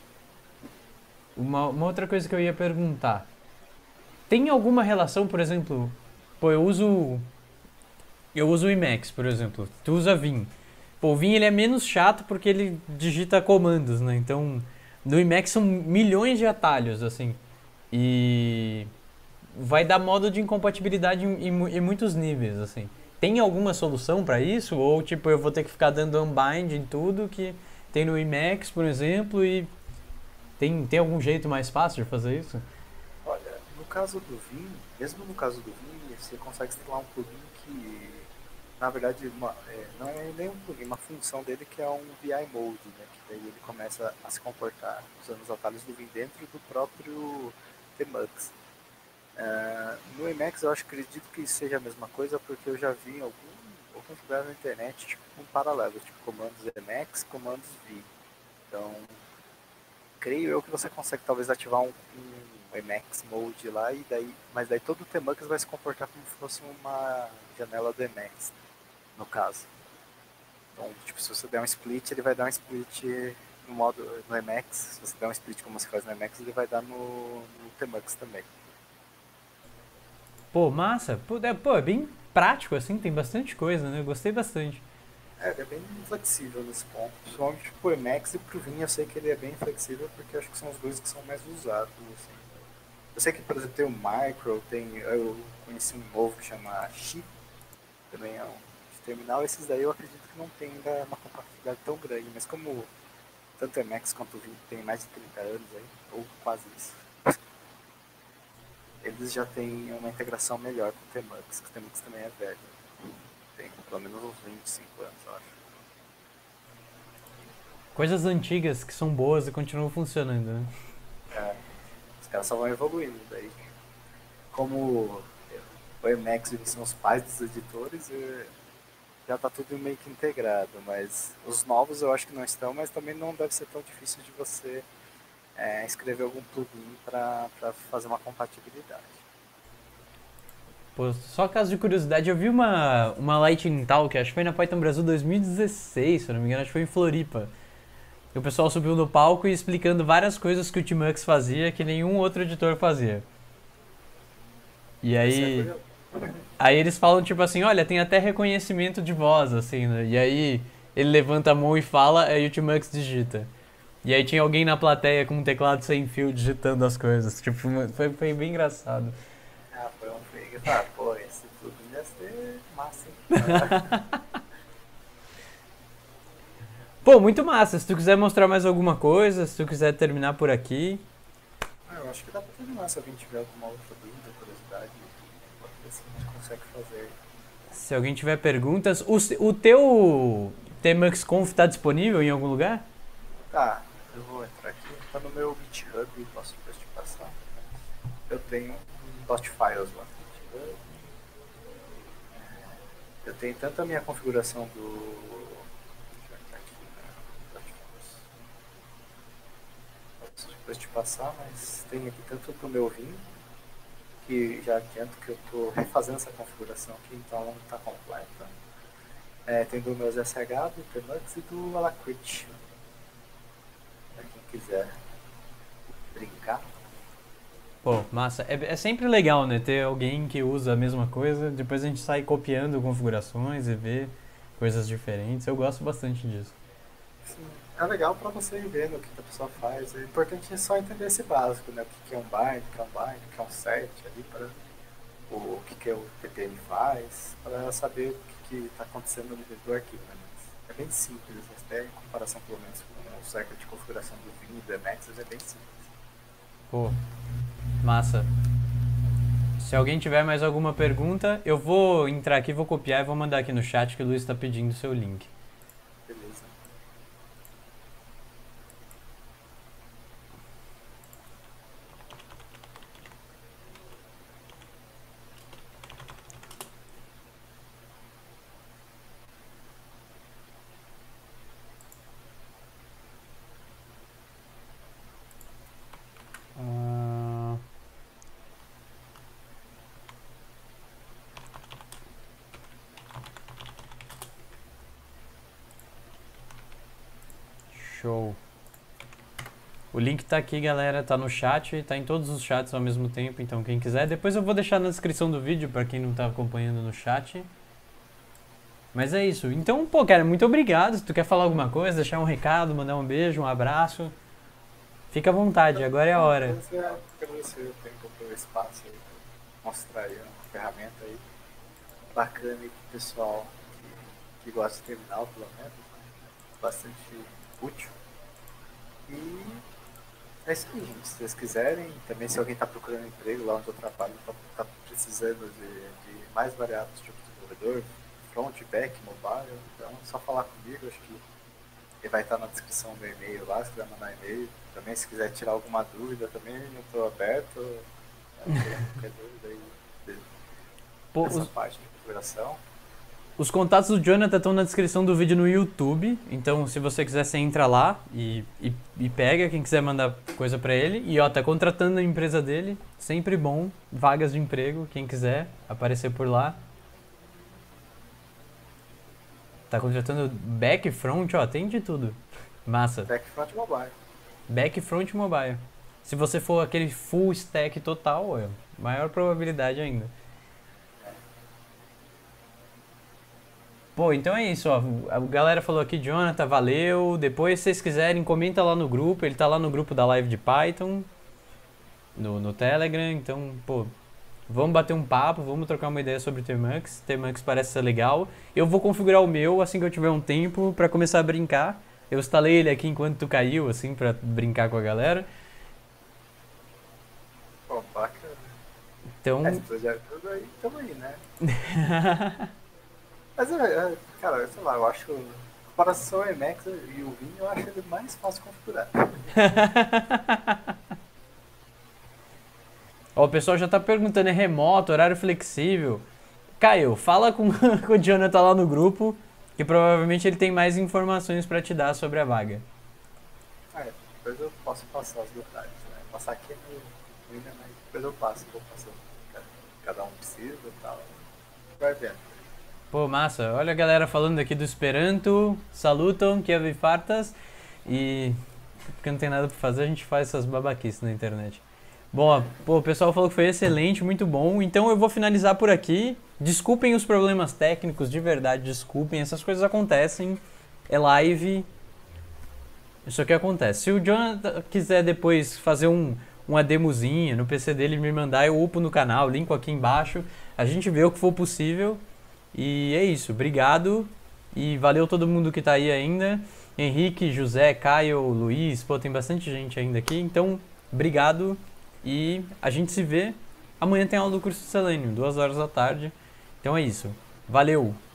uma, uma outra coisa que eu ia perguntar. Tem alguma relação, por exemplo... Pô, eu uso... Eu uso o Emacs, por exemplo. Tu usa Vim. Pô, o Vim ele é menos chato porque ele digita comandos, né? Então, no Emacs são milhões de atalhos, assim. E... vai dar modo de incompatibilidade em, em, em muitos níveis, assim. Tem alguma solução para isso? Ou, tipo, eu vou ter que ficar dando unbind em tudo que tem no Emacs, por exemplo, e tem, tem algum jeito mais fácil de fazer isso? Olha, no caso do Vim, mesmo no caso do Vim, você consegue instalar um plugin que, na verdade, uma, é, não é nem um plugin, uma função dele que é um V I Mode, né? Que daí ele começa a se comportar usando os atalhos do Vim dentro do próprio Tmux. Uh, no Emacs eu acho, acredito que seja a mesma coisa, porque eu já vi em algum, alguns lugares na internet tipo, um paralelo, tipo comandos Emacs, comandos Vim. Então, creio eu que você consegue talvez ativar um, um Emacs Mode lá, e daí, mas daí todo o Tmux vai se comportar como se fosse uma janela do Emacs, no caso. Então, tipo, se você der um split, ele vai dar um split no modo no Emacs. Se você der um split como se faz no Emacs, ele vai dar no, no Tmux também. Pô, massa. Pô é, pô, é bem prático, assim, tem bastante coisa, né? Eu gostei bastante. É, ele é bem flexível nesse ponto. Principalmente pro Emacs e pro Vim eu sei que ele é bem flexível, porque eu acho que são os dois que são mais usados, assim. Eu sei que, por exemplo, tem o Micro, tem, eu conheci um novo que chama Chip, também é um de terminal. Esses daí eu acredito que não tem ainda uma compatibilidade tão grande, mas como tanto o Emacs quanto o Vim tem mais de trinta anos aí, ou quase isso, eles já têm uma integração melhor com o Tmux, que o Tmux também é velho. Tem pelo menos uns vinte e cinco anos, eu acho. Coisas antigas que são boas e continuam funcionando, né? É, os caras só vão evoluindo daí. Como o Emacs e o Vim são os pais dos editores, já tá tudo meio que integrado, mas os novos eu acho que não estão, mas também não deve ser tão difícil de você É, escrever algum plugin para fazer uma compatibilidade. Pô, só caso de curiosidade, eu vi uma, uma Lightning Talk, acho que foi na Python Brasil dois mil e dezesseis, se eu não me engano, acho que foi em Floripa. E o pessoal subiu no palco e explicando várias coisas que o Tmux fazia que nenhum outro editor fazia. E aí, aí eles falam tipo assim, olha, tem até reconhecimento de voz, assim, né? E aí ele levanta a mão e fala, aí o Tmux digita. E aí tinha alguém na plateia com um teclado sem fio digitando as coisas. Tipo, foi, foi bem engraçado. Ah, foi um fake. Ah, pô, esse tudo ia ser massa, hein? Pô, muito massa. Se tu quiser mostrar mais alguma coisa, se tu quiser terminar por aqui. Ah, eu acho que dá pra terminar se alguém tiver alguma outra dúvida, curiosidade. Pode ver se a gente consegue fazer. Se alguém tiver perguntas. O, o teu Tmux Conf tá disponível em algum lugar? Tá, eu vou entrar aqui. Tá no meu GitHub, posso depois te passar. Eu tenho um dot files lá no GitHub. Eu tenho tanto a minha configuração do. Deixa eu entrar aqui, né? dot files. Posso depois te passar, mas tem aqui tanto do meu Vim, que já adianto que eu estou refazendo essa configuração aqui, então ela não está completa. É, tem do meus S H, do Tmux e do Alacrity. Para quem quiser brincar. Pô, massa. É, é sempre legal, né? Ter alguém que usa a mesma coisa. Depois a gente sai copiando configurações e vê coisas diferentes. Eu gosto bastante disso. Sim, é legal para você ir vendo o que a pessoa faz. É importante só entender esse básico, né? O que é um bind, o que é um bind, o que é um set ali, para o que, que é o T P M faz, para saber o que está acontecendo no nível do arquivo. Né? Mas é bem simples, até em comparação pelo menos com o cycle de configuração do Vim e do Emacs, é bem simples. Pô, massa. Se alguém tiver mais alguma pergunta, eu vou entrar aqui, vou copiar e vou mandar aqui no chat que o Luiz está pedindo o seu link. Beleza. Ah, show. O link tá aqui, galera, tá no chat, tá em todos os chats ao mesmo tempo, então quem quiser. Depois eu vou deixar na descrição do vídeo pra quem não tá acompanhando no chat. Mas é isso. Então, pô, cara, muito obrigado. Se tu quer falar alguma coisa, deixar um recado, mandar um beijo, um abraço, fica à vontade, agora é a hora. Agradecer, agradecer o tempo pelo espaço aí, mostrar aí uma ferramenta aí bacana aí pro pessoal que, que gosta de terminal, pelo menos, né? Bastante útil. E é isso aí, gente. Se vocês quiserem, também se alguém está procurando emprego lá onde eu trabalho, está precisando de, de mais variados tipos de desenvolvedor, front, back, mobile, então é só falar comigo, acho que ele vai estar na descrição do e-mail lá, se quiser mandar e-mail. Também se quiser tirar alguma dúvida também, eu estou aberto, né, qualquer dúvida aí Pô, dessa os, parte de configuração. os contatos do Jonathan estão na descrição do vídeo no YouTube, então se você quiser, você entra lá e, e, e pega, quem quiser mandar coisa pra ele. E ó, tá contratando a empresa dele, sempre bom, vagas de emprego, quem quiser aparecer por lá. Tá contratando back, front, ó, tem de tudo. Massa. Back, front, mobile. Back, front, mobile. Se você for aquele full stack total, é maior probabilidade ainda. Pô, então é isso, ó. A galera falou aqui, Jonathan, valeu. Depois, se vocês quiserem, comenta lá no grupo. Ele tá lá no grupo da live de Python, no, no Telegram. Então, pô, vamos bater um papo, vamos trocar uma ideia sobre o Tmux. Tmux parece ser legal. Eu vou configurar o meu assim que eu tiver um tempo pra começar a brincar. Eu instalei ele aqui enquanto tu caiu, assim, pra brincar com a galera. Pô, bacana. Então... É, se precisar de ajuda aí, tamo aí, né? Mas, é, cara, sei lá, eu acho em comparação ao Emacs e o Vim, eu acho ele mais fácil de configurar. Ó, o pessoal já tá perguntando, é remoto, horário flexível? Caio, fala com, com o Jonathan lá no grupo, que provavelmente ele tem mais informações pra te dar sobre a vaga. Ah, é, depois eu posso passar os detalhes, né? Passar aqui no Vim, mas depois eu passo, vou passando. Cada um precisa e tal. Vai vendo. Pô, massa. Olha a galera falando aqui do Esperanto, salutam, que é fartas, e porque não tem nada pra fazer, a gente faz essas babaquices na internet. Bom, ó, pô, o pessoal falou que foi excelente, muito bom, então eu vou finalizar por aqui. Desculpem os problemas técnicos, de verdade, desculpem, essas coisas acontecem, é live, Isso é o que acontece. Se o Jonathan quiser depois fazer um, uma demozinha no P C dele e me mandar, eu upo no canal, linko aqui embaixo. A gente vê o que for possível. E é isso. Obrigado. E valeu todo mundo que tá aí ainda. Henrique, José, Caio, Luiz. Pô, tem bastante gente ainda aqui. Então, obrigado. E a gente se vê. Amanhã tem aula do curso de Selenium, duas horas da tarde. Então é isso. Valeu!